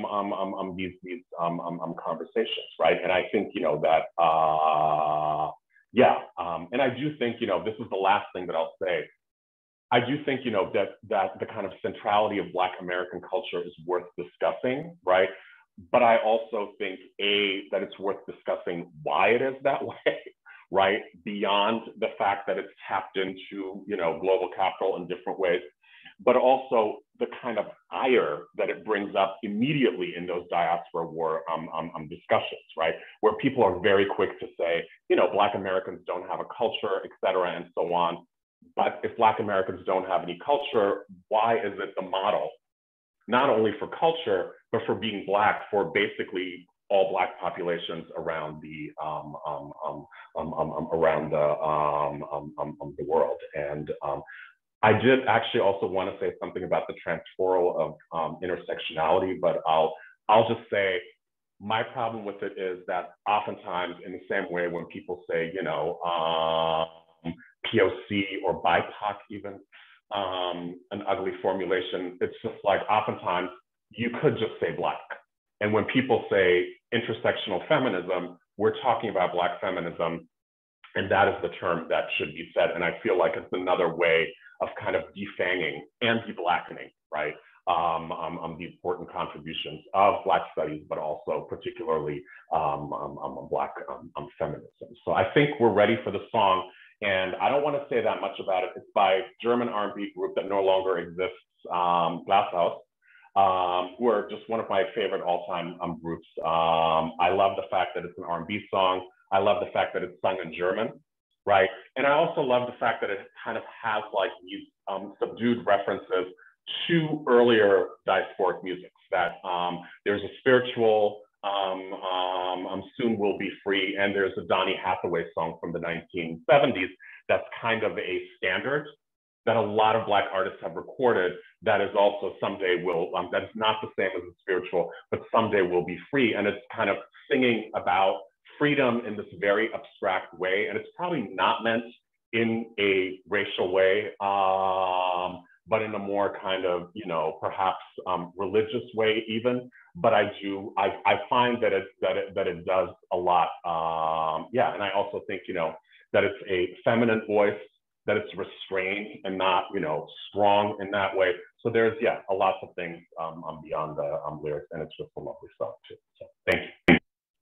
conversations, right? And I think, you know, that and I do think, you know, this is the last thing that I'll say. I do think, you know, that the kind of centrality of Black American culture is worth discussing, right? But I also think, that it's worth discussing why it is that way, right? Beyond the fact that it's tapped into, you know, global capital in different ways, but also the kind of ire that it brings up immediately in those diaspora war discussions, right? Where people are very quick to say, you know, Black Americans don't have a culture, et cetera, and so on. But if Black Americans don't have any culture, why is it the model, not only for culture, but for being Black for basically all Black populations around the world? And I did actually also want to say something about the transferal of intersectionality, but I'll just say my problem with it is that oftentimes, in the same way when people say, you know, POC or BIPOC even, an ugly formulation, it's just like oftentimes you could just say Black. And when people say intersectional feminism, we're talking about Black feminism, and that is the term that should be said. And I feel like it's another way of kind of defanging and de-Blackening, right? The important contributions of Black studies, but also particularly Black feminism. So I think we're ready for the song. And I don't want to say that much about it. It's by a German R&B group that no longer exists, Glasshouse, who are just one of my favorite all-time groups. I love the fact that it's an R&B song. I love the fact that it's sung in German, right? And I also love the fact that it kind of has like these subdued references to earlier diasporic musics, that there's a spiritual, Soon We'll Be Free, and there's a Donny Hathaway song from the 1970s that's kind of a standard that a lot of Black artists have recorded, that is also Someday Will, that is not the same as the spiritual, but Someday We'll Be Free. And it's kind of singing about freedom in this very abstract way. And it's probably not meant in a racial way, but in a more kind of, you know, perhaps religious way even. But I find that it does a lot. And I also think, you know, that it's a feminine voice, that it's restrained and not, you know, strong in that way. So there's, a lot of things beyond the lyrics, and it's just a lovely song too. So thank you.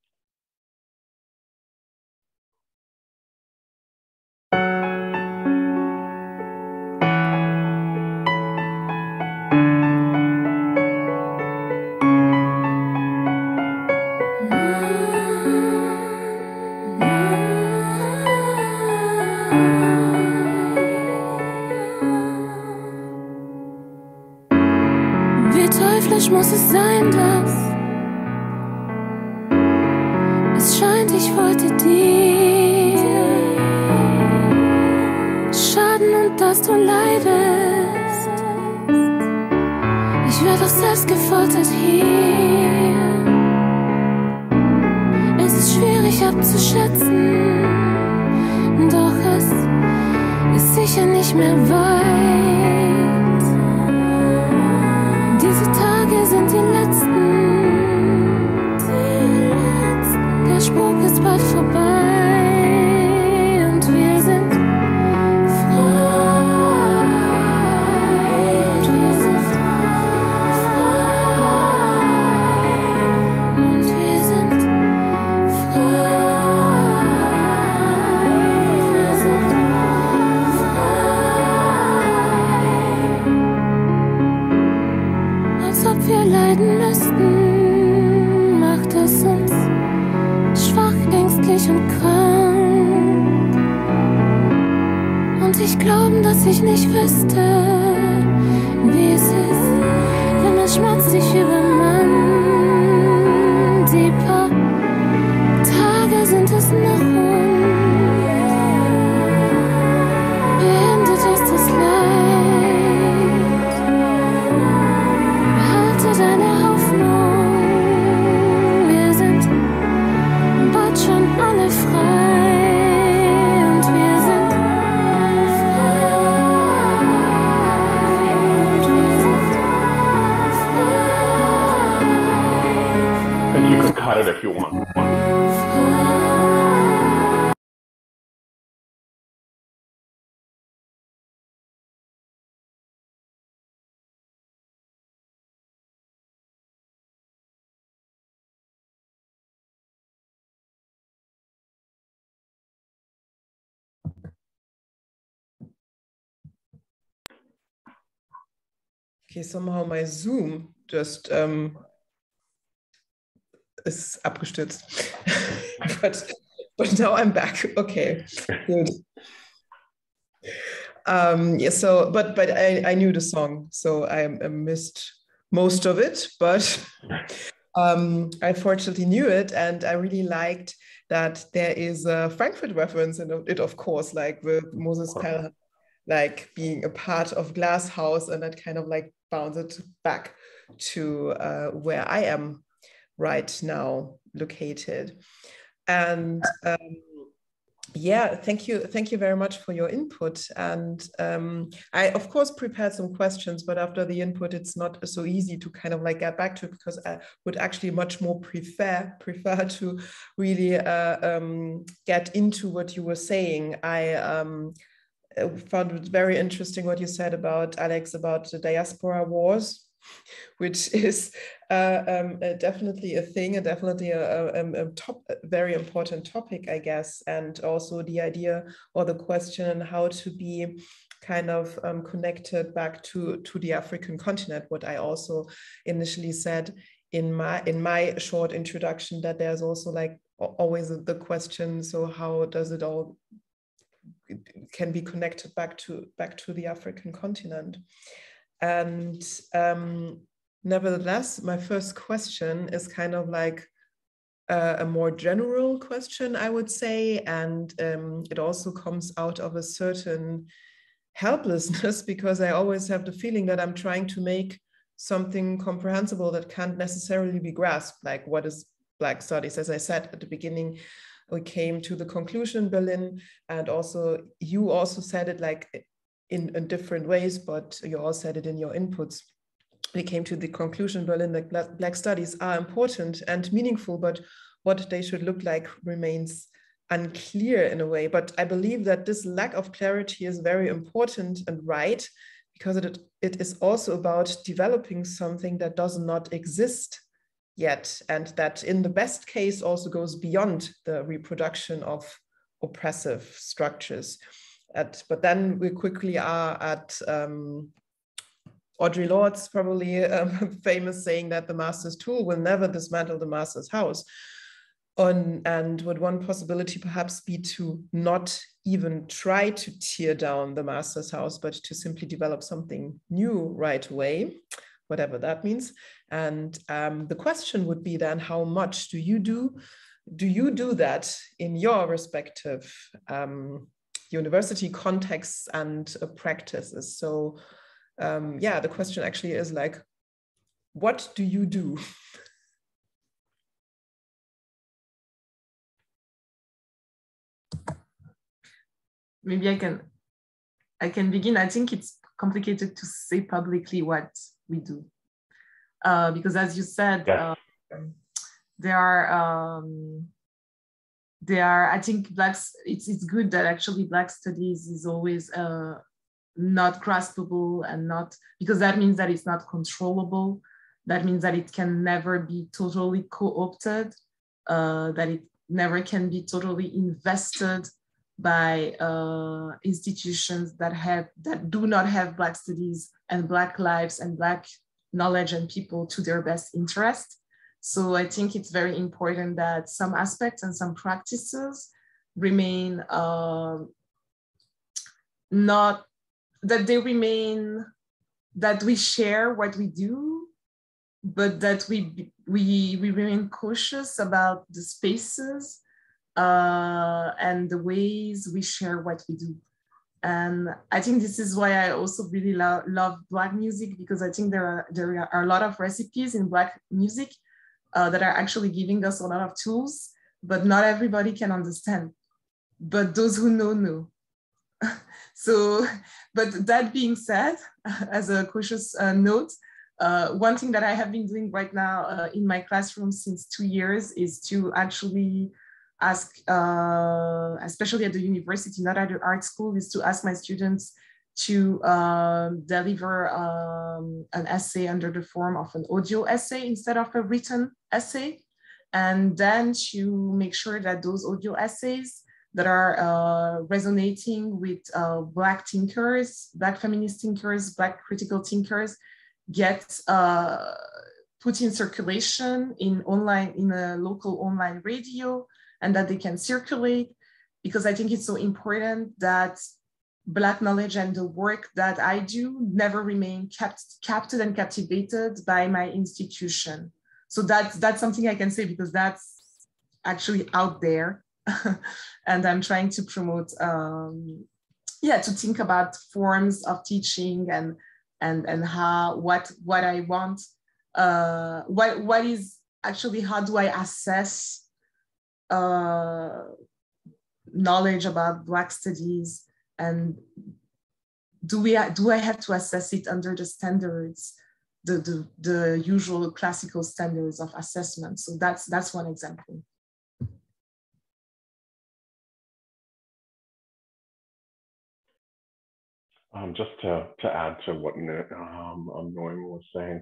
Muss es sein, dass es scheint, ich wollte dir schaden und dass du leidest. Ich werde doch selbst gefoltert hier. Es ist schwierig mich abzuschätzen, doch es ist sicher nicht mehr weit. Diese Tage sind die letzten. Der Spuk ist bald vorbei und wir sind frei. Und wir sind frei. Und wir sind frei. Wir sind frei. Als ob wir leiden müssten, macht es uns schwach, ängstlich und krank. Und ich glaube, dass ich nicht wüsste, wie es ist, wenn der Schmerz dich übermannt. Die paar Tage sind es noch und beendet ist das Leid. Behalte deine Hoffnung, wir sind bald schon alle frei und wir sind frei und wir sind frei. And you can cut it if you want. Okay, somehow my Zoom just is abgestürzt. but now I'm back. Okay, good. Yeah, so but I knew the song, so I missed most of it, but I fortunately knew it, and I really liked that there is a Frankfurt reference in it, of course, like with Moses Pell, like being a part of Glass House, and that kind of like bounded back to where I am right now located. And yeah, thank you very much for your input. And I of course prepared some questions, but after the input it's not so easy to kind of like get back to it, because I would actually much more prefer to really get into what you were saying. I found it very interesting what you said about, Alex, about the diaspora wars, which is definitely a thing, and definitely a very important topic, I guess. And also the idea or the question how to be kind of connected back to the African continent, what I also initially said in my short introduction, that there's also like always the question, so how does it all can be connected back to the African continent? And nevertheless, my first question is kind of like a more general question, I would say, and it also comes out of a certain helplessness, because I always have the feeling that I'm trying to make something comprehensible that can't necessarily be grasped, like what is Black Studies. As I said at the beginning, we came to the conclusion in Berlin, and also you also said it like in different ways, but you all said it in your inputs. We came to the conclusion in Berlin that Black Studies are important and meaningful, but what they should look like remains unclear in a way. But I believe that this lack of clarity is very important and right, because it is also about developing something that does not exist yet, and that in the best case also goes beyond the reproduction of oppressive structures. But then we quickly are at Audre Lorde's probably famous saying that the master's tool will never dismantle the master's house. And would one possibility perhaps be to not even try to tear down the master's house, but to simply develop something new right away, whatever that means. And the question would be then, how much do you do that in your respective university contexts and practices? So yeah, the question actually is like, what do you do? maybe I can begin. I think it's complicated to say publicly what we do. Because as you said, yes. There are, I think it's good that actually Black studies is always not graspable and not, because that means that it's not controllable. That means that it can never be totally co-opted, that it never can be totally invested by institutions that do not have Black studies and Black lives and Black knowledge and people to their best interest. So I think it's very important that some aspects and some practices remain that we share what we do, but that we remain cautious about the spaces and the ways we share what we do. And I think this is why I also really love Black music, because I think there are a lot of recipes in Black music that are actually giving us a lot of tools, but not everybody can understand. But those who know. So, but that being said, as a cautious note, one thing that I have been doing right now in my classroom since 2 years is to actually ask, especially at the university, not at the art school, is to ask my students to deliver an essay under the form of an audio essay instead of a written essay. And then to make sure that those audio essays that are resonating with Black thinkers, Black feminist thinkers, Black critical thinkers get put in circulation in a local online radio, and that they can circulate, because I think it's so important that Black knowledge and the work that I do never remain captured and captivated by my institution. So that's something I can say, because that's actually out there. And I'm trying to promote, to think about forms of teaching and how, what I want, what is actually, how do I assess knowledge about Black studies, and do I have to assess it under the standards, the usual classical standards of assessment? So that's one example. Just to add to what Noemi was saying,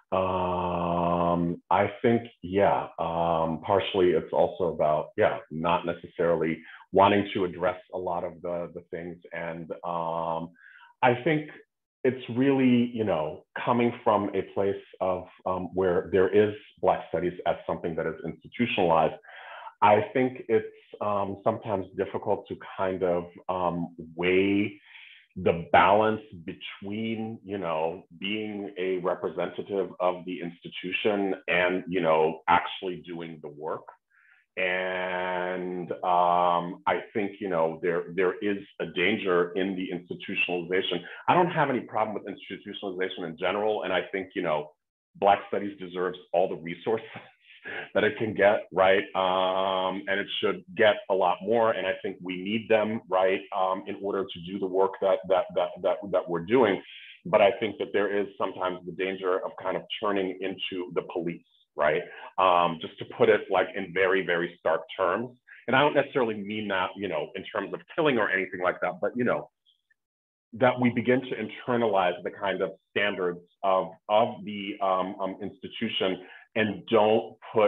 I think, partially it's also about, not necessarily wanting to address a lot of the things. And I think it's really, coming from a place of where there is Black studies as something that is institutionalized. I think it's sometimes difficult to kind of weigh the balance between, being a representative of the institution and, actually doing the work. And I think, there is a danger in the institutionalization. I don't have any problem with institutionalization in general. And I think, Black studies deserves all the resources that it can get, right? And it should get a lot more. And I think we need them, right, in order to do the work that we're doing. But I think that there is sometimes the danger of kind of turning into the police, right? Just to put it like in very, very stark terms. And I don't necessarily mean that, in terms of killing or anything like that, but, that we begin to internalize the kind of standards of the institution, and don't put,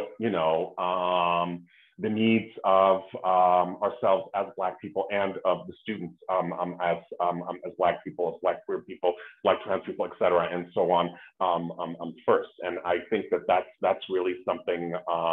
the needs of ourselves as Black people and of the students as Black people, as Black queer people, Black trans people, et cetera, and so on first. And I think that that's really something,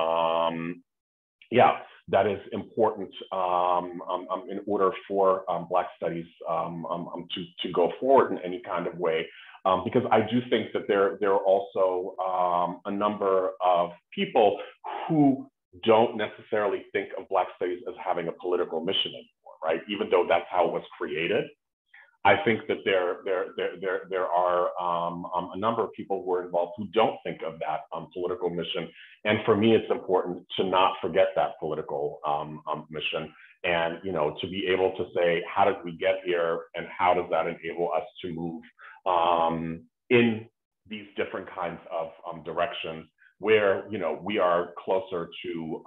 that is important in order for Black studies to go forward in any kind of way. Because I do think that there are also a number of people who don't necessarily think of Black studies as having a political mission anymore, right? Even though that's how it was created. I think that there are a number of people who are involved who don't think of that political mission. And for me, it's important to not forget that political mission, and to be able to say, how did we get here, and how does that enable us to move in these different kinds of directions, where we are closer to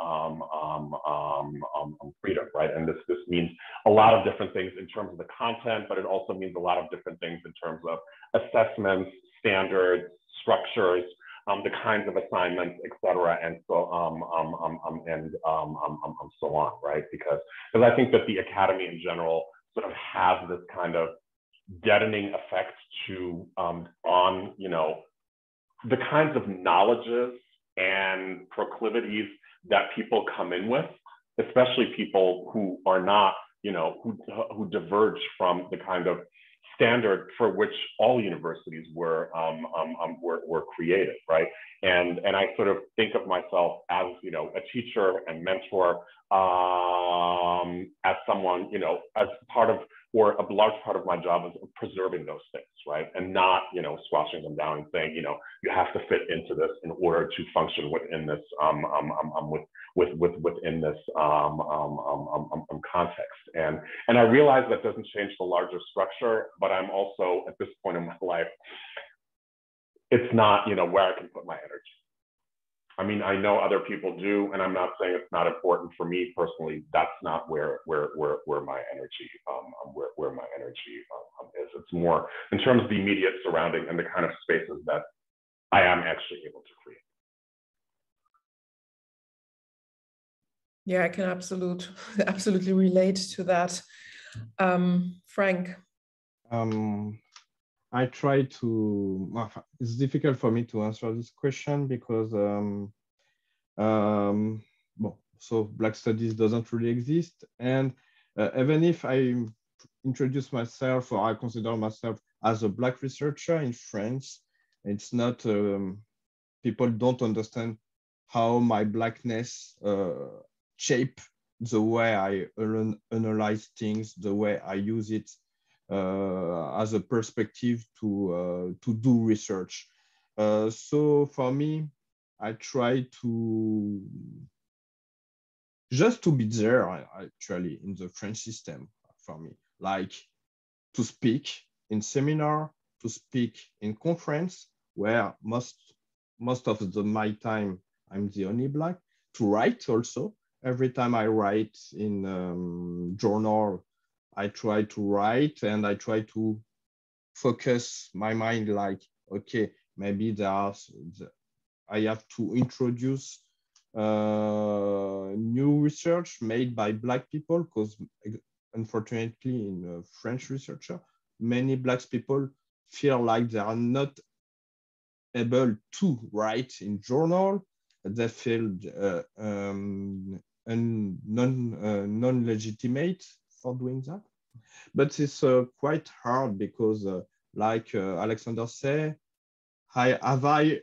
freedom, right? And this means a lot of different things in terms of the content, but it also means a lot of different things in terms of assessments, standards, structures, the kinds of assignments, et cetera, and so so on, right? Because I think that the academy in general sort of has this kind of deadening effect to on the kinds of knowledges and proclivities that people come in with, especially people who are not, who diverge from the kind of standard for which all universities were created, right? And I sort of think of myself as, a teacher and mentor, as someone, as part of, or a large part of my job is preserving those things, right? And not, squashing them down and saying, you have to fit into this in order to function within this, within this context. And I realize that doesn't change the larger structure, but I'm also at this point in my life, it's not, where I can put my energy. I mean, I know other people do, and I'm not saying it's not important for me personally. That's not where my energy where my energy is. It's more in terms of the immediate surrounding and the kind of spaces that I am actually able to create. Yeah, I can absolutely relate to that. Frank. I try to, it's difficult for me to answer this question because, so Black Studies doesn't really exist. And even if I introduce myself, or I consider myself as a Black researcher in France, it's not, people don't understand how my Blackness shape the way I analyze things, the way I use it as a perspective to do research. So for me, I try to just to be there actually in the French system for me, like to speak in seminar, to speak in conference, where most of my time I'm the only Black, to write also. Every time I write in journal, I try to write and I try to focus my mind like, okay, maybe I have to introduce new research made by Black people, because unfortunately in French researcher, many Black people feel like they are not able to write in journal. They feel non-legitimate for doing that. But it's quite hard because, like Alexander said, have I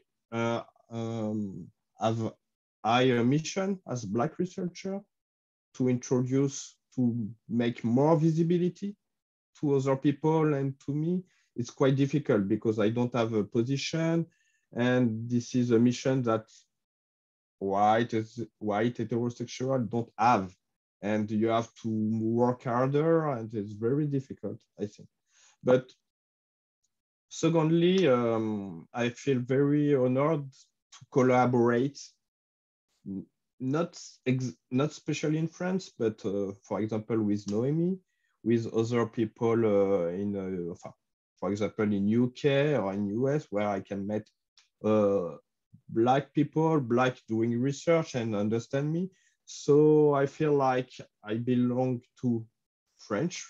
a mission as Black researcher to introduce, to make more visibility to other people and to me? It's quite difficult because I don't have a position, and this is a mission that white heterosexual don't have, and you have to work harder, and it's very difficult, I think. But secondly, I feel very honored to collaborate, not especially in France, but for example with Noemi, with other people for example in UK or in US, where I can meet Black people, Black doing research and understand me. So I feel like I belong to French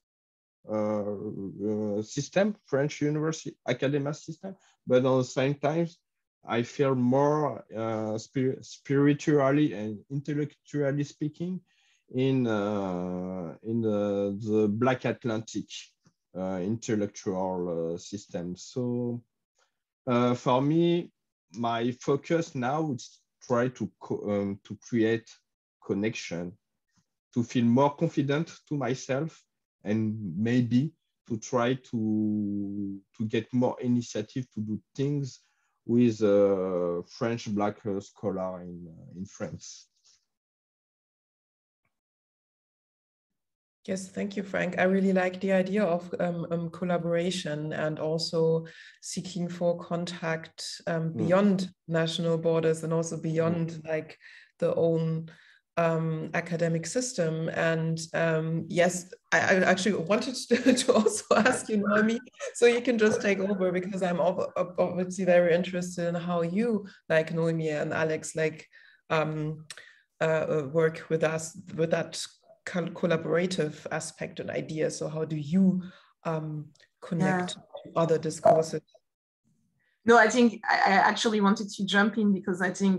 system, French university, academia system, but at the same time, I feel more spiritually and intellectually speaking in the Black Atlantic intellectual system. So for me, my focus now is try to create connection, to feel more confident to myself, and maybe to try to get more initiative to do things with a French Black scholar in France. Yes, thank you, Frank. I really like the idea of collaboration and also seeking for contact beyond national borders and also beyond like the own academic system. And yes, I actually wanted to also ask you, Noemi, so you can just take over, because I'm obviously very interested in how you, like Noemi and Alex, like work with us with that collaborative aspect and idea. So how do you connect to other discourses? No, I think I actually wanted to jump in because I think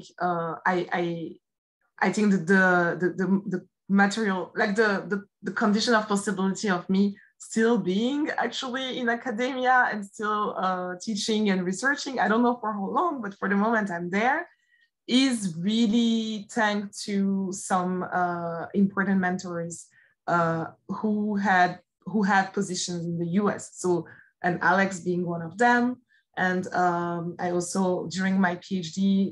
I think that the material, like the condition of possibility of me still being actually in academia and still teaching and researching, I don't know for how long, but for the moment I'm there, is really thanks to some important mentors who had positions in the US. So, and Alex being one of them. And I also, during my PhD,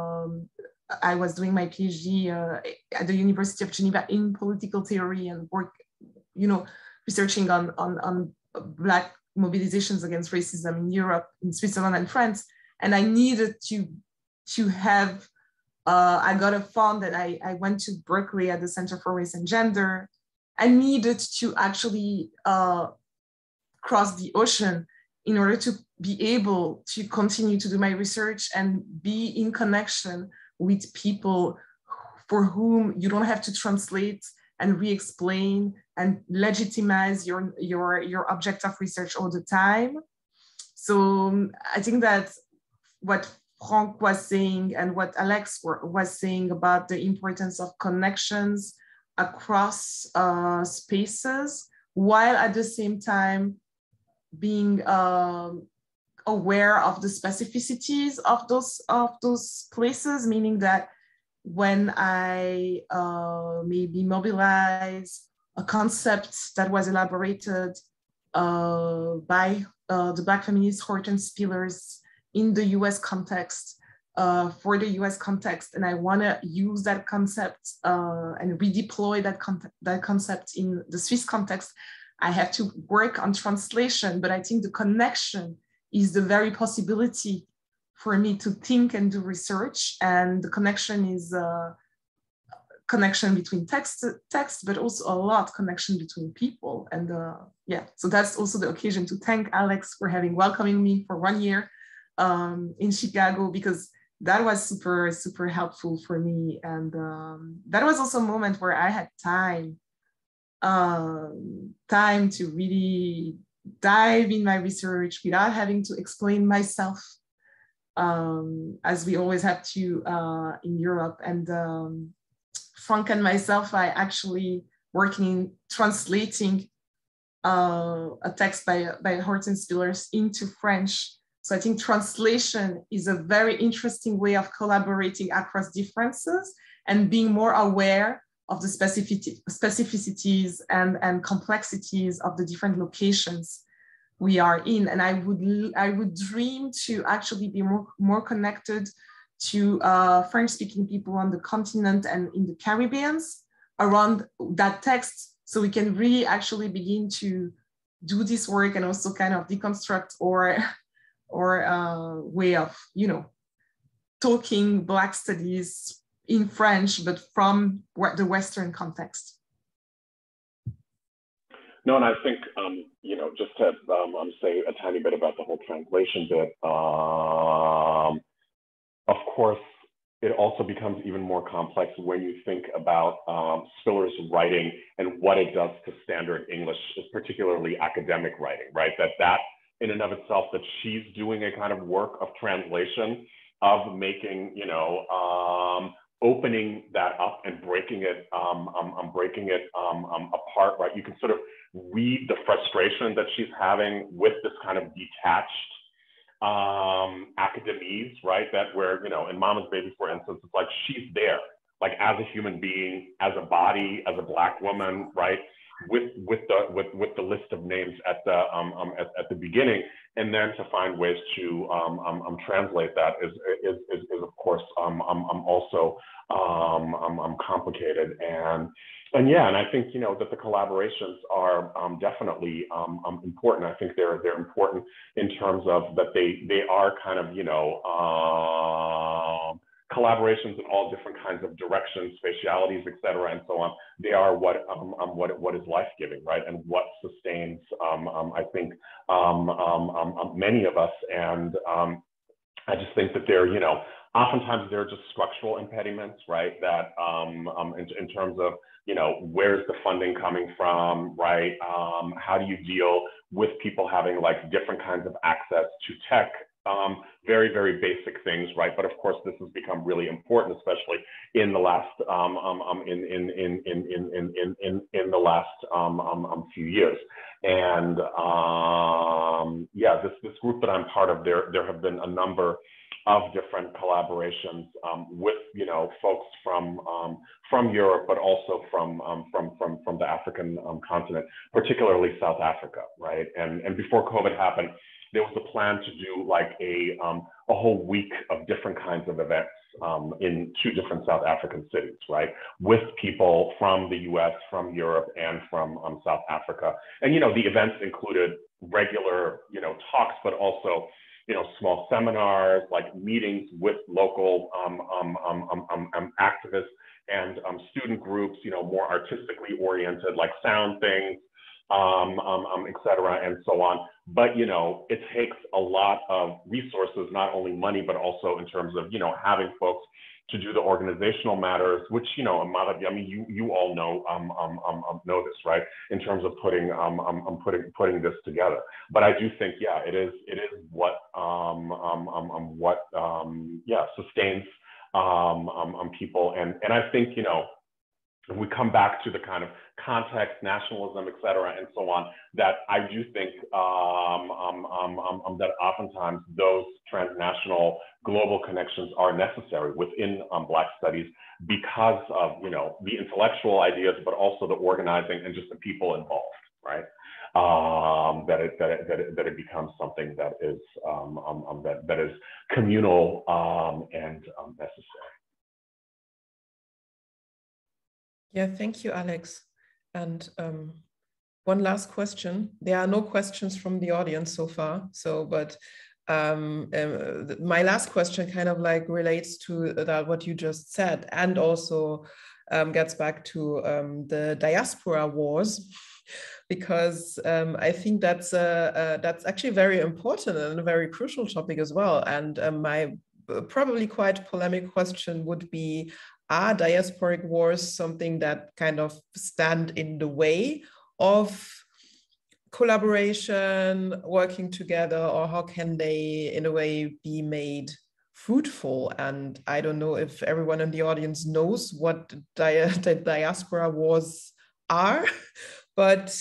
I was doing my PhD at the University of Geneva in political theory and work, researching on Black mobilizations against racism in Europe, in Switzerland and France. And I needed to have, I got a fund and I went to Berkeley at the Center for Race and Gender. I needed to actually cross the ocean in order to be able to continue to do my research and be in connection with people for whom you don't have to translate and re-explain and legitimize your object of research all the time. So I think that what Frank was saying and what Alex was saying about the importance of connections across spaces, while at the same time being aware of the specificities of those places, meaning that when I maybe mobilize a concept that was elaborated by the Black feminist Hortense Spillers in the US context, for the US context, and I want to use that concept and redeploy that concept in the Swiss context, I have to work on translation. But I think the connection is the very possibility for me to think and do research. And the connection is a connection between text, but also a lot connection between people. And yeah, so that's also the occasion to thank Alex for welcoming me for 1 year in Chicago, because that was super, super helpful for me. And that was also a moment where I had time to really dive in my research without having to explain myself, as we always have to in Europe. And Frank and myself, I actually working in translating a text by Hortense Spillers into French. So I think translation is a very interesting way of collaborating across differences and being more aware of the specificities and complexities of the different locations we are in. And I would dream to actually be more connected to French-speaking people on the continent and in the Caribbean around that text, so we can really actually begin to do this work and also kind of deconstruct or way of, talking Black studies in French, but from the Western context. No, and I think, just to say a tiny bit about the whole translation bit, of course, it also becomes even more complex when you think about Spillers' writing and what it does to standard English, particularly academic writing, right? That in and of itself, that she's doing a kind of work of translation, of making, opening that up and breaking it apart, right? You can sort of read the frustration that she's having with this kind of detached academies, right? That where, in Mama's Baby, for instance, it's like she's there, like as a human being, as a body, as a Black woman, right? with the list of names at the beginning, and then to find ways to translate that is of course also complicated. And yeah, and I think, you know, that the collaborations are definitely important. I think they're important in terms of that they are kind of, you know, collaborations in all different kinds of directions, spatialities, et cetera, and so on. They are what is life-giving, right? And what sustains, I think, many of us. And I just think that they're, you know, oftentimes they're just structural impediments, right? That in terms of, you know, where's the funding coming from, right? How do you deal with people having like different kinds of access to tech? Very, very basic things, right? But of course, this has become really important, especially in the last in the last few years. And yeah, this group that I'm part of, there have been a number of different collaborations with, you know, folks from Europe, but also from the African continent, particularly South Africa, right? And before COVID happened, there was a plan to do like a whole week of different kinds of events in 2 different South African cities, right? With people from the US, from Europe, and from South Africa. And, you know, the events included regular, you know, talks, but also, you know, small seminars, like meetings with local activists and student groups, you know, more artistically oriented, like sound things, et cetera, and so on. But, you know, it takes a lot of resources, not only money, but also in terms of, you know, having folks to do the organizational matters, which, you know, I mean, you all know this, right? In terms of putting this together. But I do think, yeah, it is what sustains people. And I think, you know, if we come back to the kind of context, nationalism, et cetera, and so on, that I do think that oftentimes those transnational global connections are necessary within Black studies because of, you know, the intellectual ideas, but also the organizing and just the people involved, right? That it becomes something that is that is communal and necessary. Yeah, thank you, Alex. And one last question. There are no questions from the audience so far. So, but my last question kind of like relates to that what you just said, and also gets back to the diaspora wars, because I think that's actually very important and a very crucial topic as well. And my probably quite polemic question would be, are diasporic wars something that kind of stand in the way of collaboration, working together, or how can they in a way be made fruitful? And I don't know if everyone in the audience knows what the diaspora wars are, but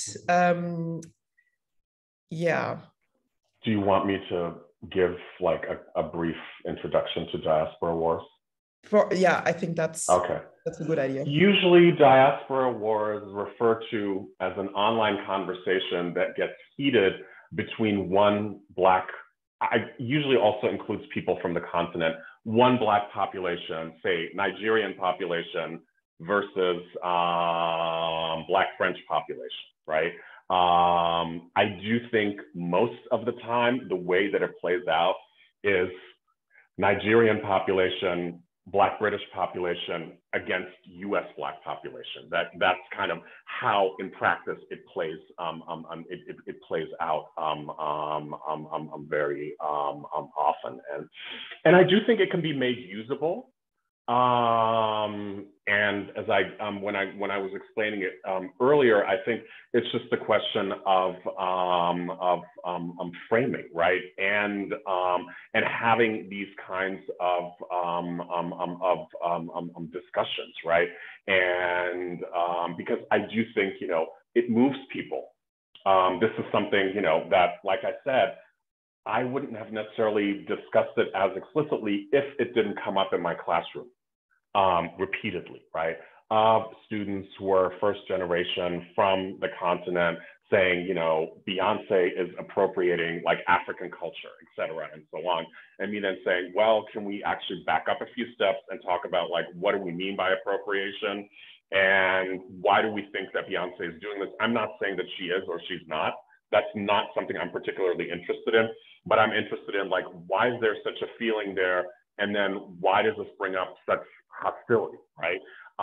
yeah. Do you want me to give like a brief introduction to diaspora wars? Yeah, I think that's okay. That's a good idea. Usually diaspora wars refer to as an online conversation that gets heated between one Black, usually also includes people from the continent, one Black population, say Nigerian population versus Black French population, right? I do think most of the time, the way that it plays out is Nigerian population, Black British population against US Black population. That's kind of how in practice it plays it plays out very often. And I do think it can be made usable. And as when I was explaining it earlier, I think it's just the question of framing, right? And having these kinds of discussions, right? And because I do think, you know, it moves people. This is something, you know, that, like I said, I wouldn't have necessarily discussed it as explicitly if it didn't come up in my classroom repeatedly, right? students who are first generation from the continent saying, you know, Beyonce is appropriating like African culture, et cetera, and so on. And me then saying, well, can we actually back up a few steps and talk about like, what do we mean by appropriation? And why do we think that Beyonce is doing this? I'm not saying that she is or she's not. That's not something I'm particularly interested in, but I'm interested in like, why is there such a feeling there? And then why does this bring up such hostility, right?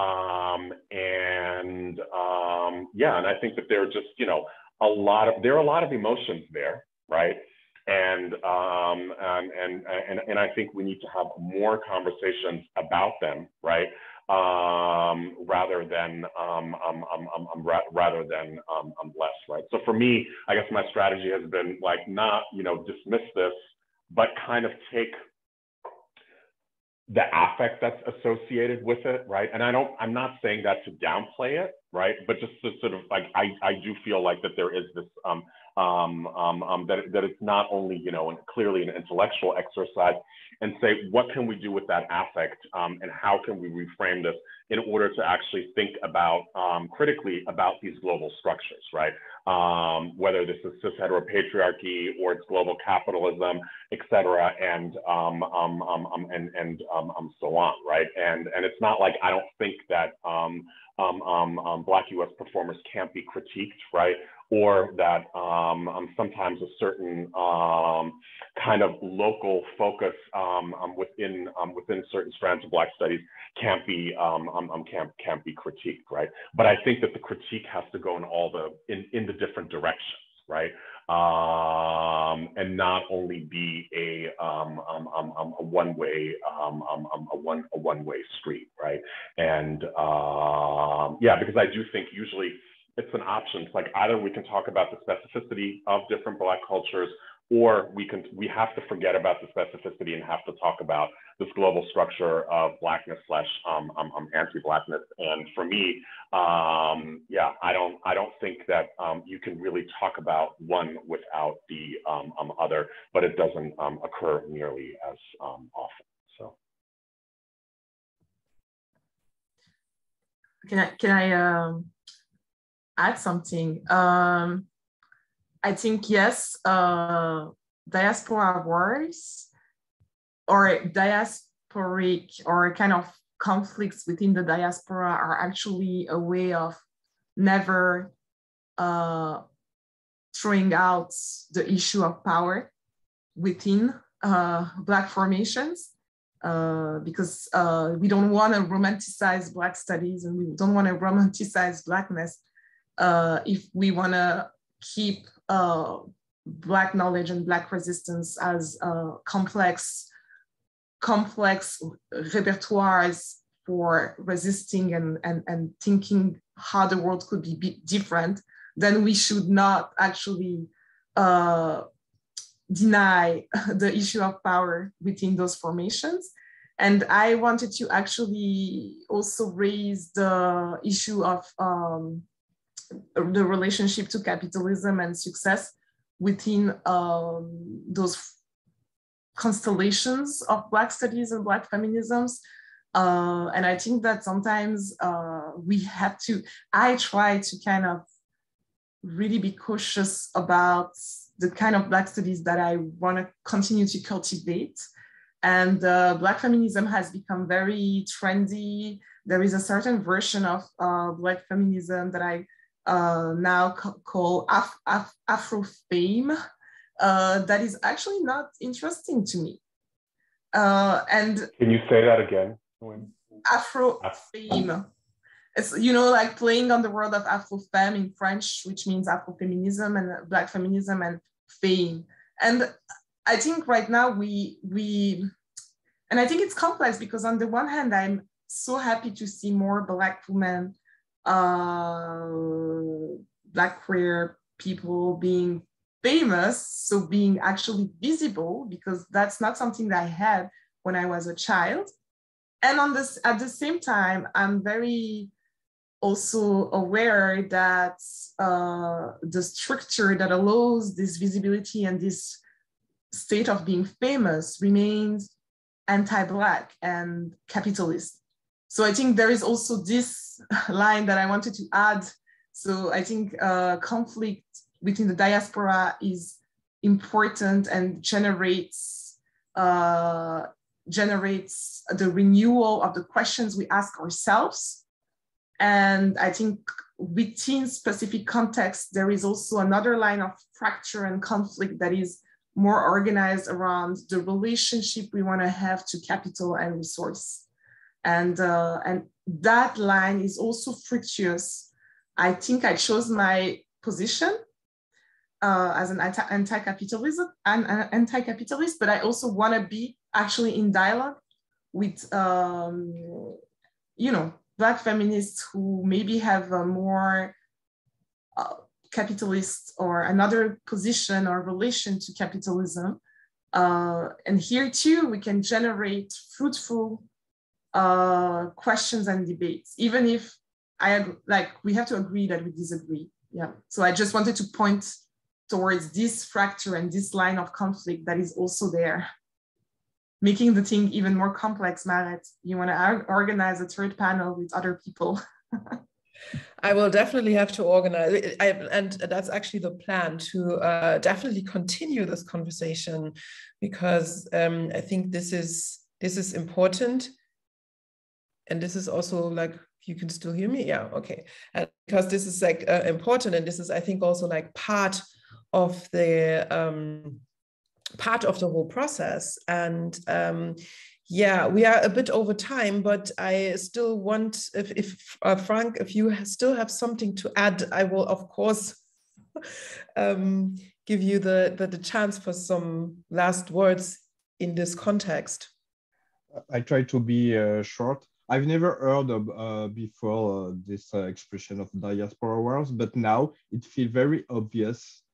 Yeah, and I think that there are just, you know, there are a lot of emotions there, right? And I think we need to have more conversations about them, right? Rather than less, right? So for me, I guess my strategy has been like not, you know, dismiss this, but kind of take the affect that's associated with it, right? And I'm not saying that to downplay it, right? But just to sort of like, I do feel like that there is this, that it's not only, you know, clearly an intellectual exercise, and say, what can we do with that affect, and how can we reframe this in order to actually think about, critically about these global structures, right? Whether this is cis heteropatriarchy or it's global capitalism, et cetera, and so on, right? And it's not like I don't think that Black US performers can't be critiqued, right? Or that sometimes a certain kind of local focus within certain strands of Black studies can't be critiqued, right? But I think that the critique has to go in in the different directions, right? And not only be a one-way street, right? And yeah, because I do think usually it's an option. It's like either we can talk about the specificity of different Black cultures, or we have to forget about the specificity and have to talk about this global structure of Blackness / anti-Blackness. And for me, yeah, I don't think that you can really talk about one without the other, but it doesn't occur nearly as often. So, can I add something? I think, yes, diaspora wars or diasporic or kind of conflicts within the diaspora are actually a way of never throwing out the issue of power within Black formations, because we don't want to romanticize Black studies and we don't want to romanticize Blackness if we want to keep Black knowledge and Black resistance as complex repertoires for resisting and thinking how the world could be different, then we should not actually deny the issue of power within those formations. And I wanted to actually also raise the issue of the relationship to capitalism and success within those constellations of Black studies and Black feminisms. And I think that sometimes I try to kind of really be cautious about the kind of Black studies that I want to continue to cultivate. And Black feminism has become very trendy. There is a certain version of Black feminism that I now call Afro-fame, that is actually not interesting to me. And can you say that again? Afro-fame. It's, you know, like playing on the word of Afro-femme in French, which means Afro-feminism and Black feminism and fame. And I think right now and I think it's complex because on the one hand, I'm so happy to see more Black women, Black queer people being famous, so being actually visible, because that's not something that I had when I was a child. And at the same time, I'm very also aware that the structure that allows this visibility and this state of being famous remains anti-Black and capitalist. So I think there is also this line that I wanted to add. So I think conflict within the diaspora is important and generates the renewal of the questions we ask ourselves. And I think within specific contexts, there is also another line of fracture and conflict that is more organized around the relationship we want to have to capital and resource. And that line is also fructuous. I think I chose my position as an anti-capitalist, but I also want to be actually in dialogue with, Black feminists who maybe have a more capitalist or another position or relation to capitalism. And here too, we can generate fruitful questions and debates, even if we have to agree that we disagree. Yeah. So I just wanted to point towards this fracture and this line of conflict that is also there, making the thing even more complex. Marit, you want to organize a third panel with other people? I will definitely have to organize, and that's actually the plan, to definitely continue this conversation, because I think this is important, and this is also like, you can still hear me? Yeah, okay. Because this is like important, and this is, I think, also like part of the whole process. And yeah, we are a bit over time, but I still want, if Frank, if you still have something to add, I will of course give you the chance for some last words in this context. I try to be short. I've never heard of, before this expression of diaspora wars, but now it feels very obvious,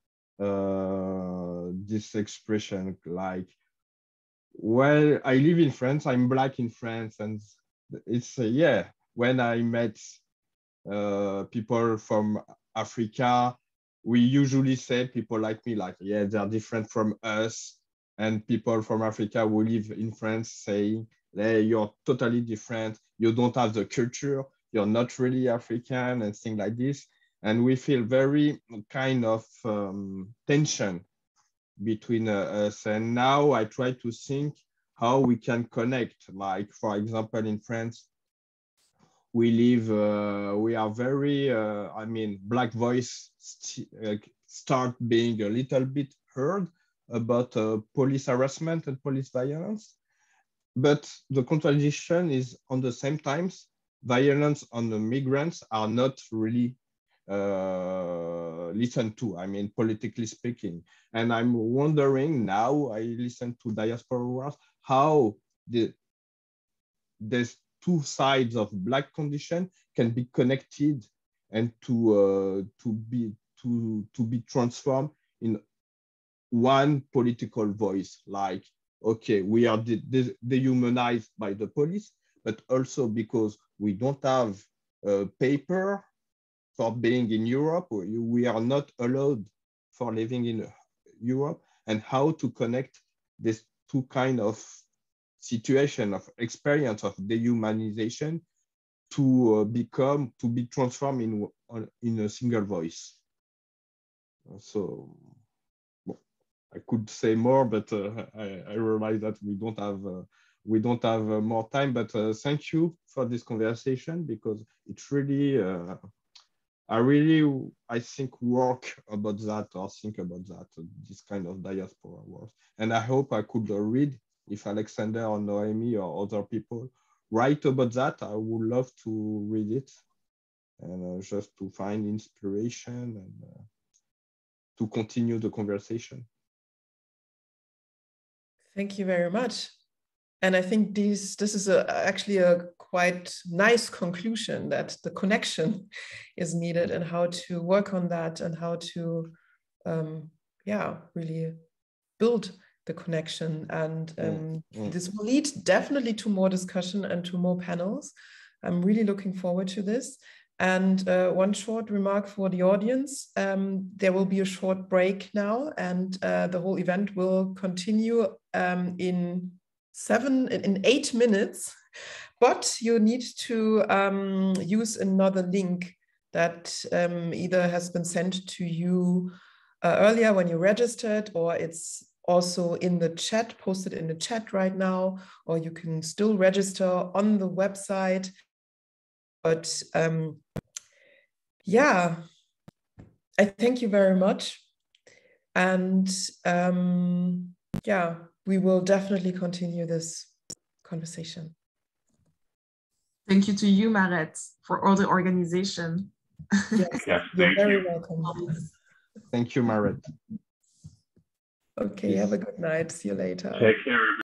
this expression, like, well, I live in France, I'm Black in France, and it's, yeah, when I met people from Africa, we usually say, people like me, like, yeah, they're different from us, and people from Africa who live in France saying, hey, you're totally different, you don't have the culture, you're not really African, and things like this. And we feel very kind of tension between us. And now I try to think how we can connect. Like, for example, in France, we live, we are very, Black voice start being a little bit heard about police harassment and police violence. But the contradiction is, on the same times, violence on the migrants are not really listened to, politically speaking. And I'm wondering now, I listen to diaspora wars, how there's two sides of Black condition can be connected and to be transformed in one political voice. Like, okay, we are dehumanized by the police, but also because we don't have paper for being in Europe, we are not allowed for living in Europe, and how to connect these two kind of situation of experience of dehumanization to be transformed in a single voice. So I could say more, but I realize that we don't have more time. But thank you for this conversation, because it's really I think work about that, or think about that, this kind of diaspora wars. And I hope I could read, if Alexander or Noemi or other people write about that, I would love to read it, and just to find inspiration and to continue the conversation. Thank you very much. And I think this is actually a quite nice conclusion, that the connection is needed, and how to work on that, and how to, really build the connection. And this will lead definitely to more discussion and to more panels. I'm really looking forward to this. And one short remark for the audience, there will be a short break now, and the whole event will continue in 8 minutes. but you need to use another link that either has been sent to you earlier when you registered, or it's also in the chat, posted in the chat right now, or you can still register on the website. But yeah, I thank you very much. And yeah, we will definitely continue this conversation. Thank you to you, Maret, for all the organization. Yes, Yes, you're very you. welcome. Thank you, Maret. Okay, have a good night. See you later. Take care.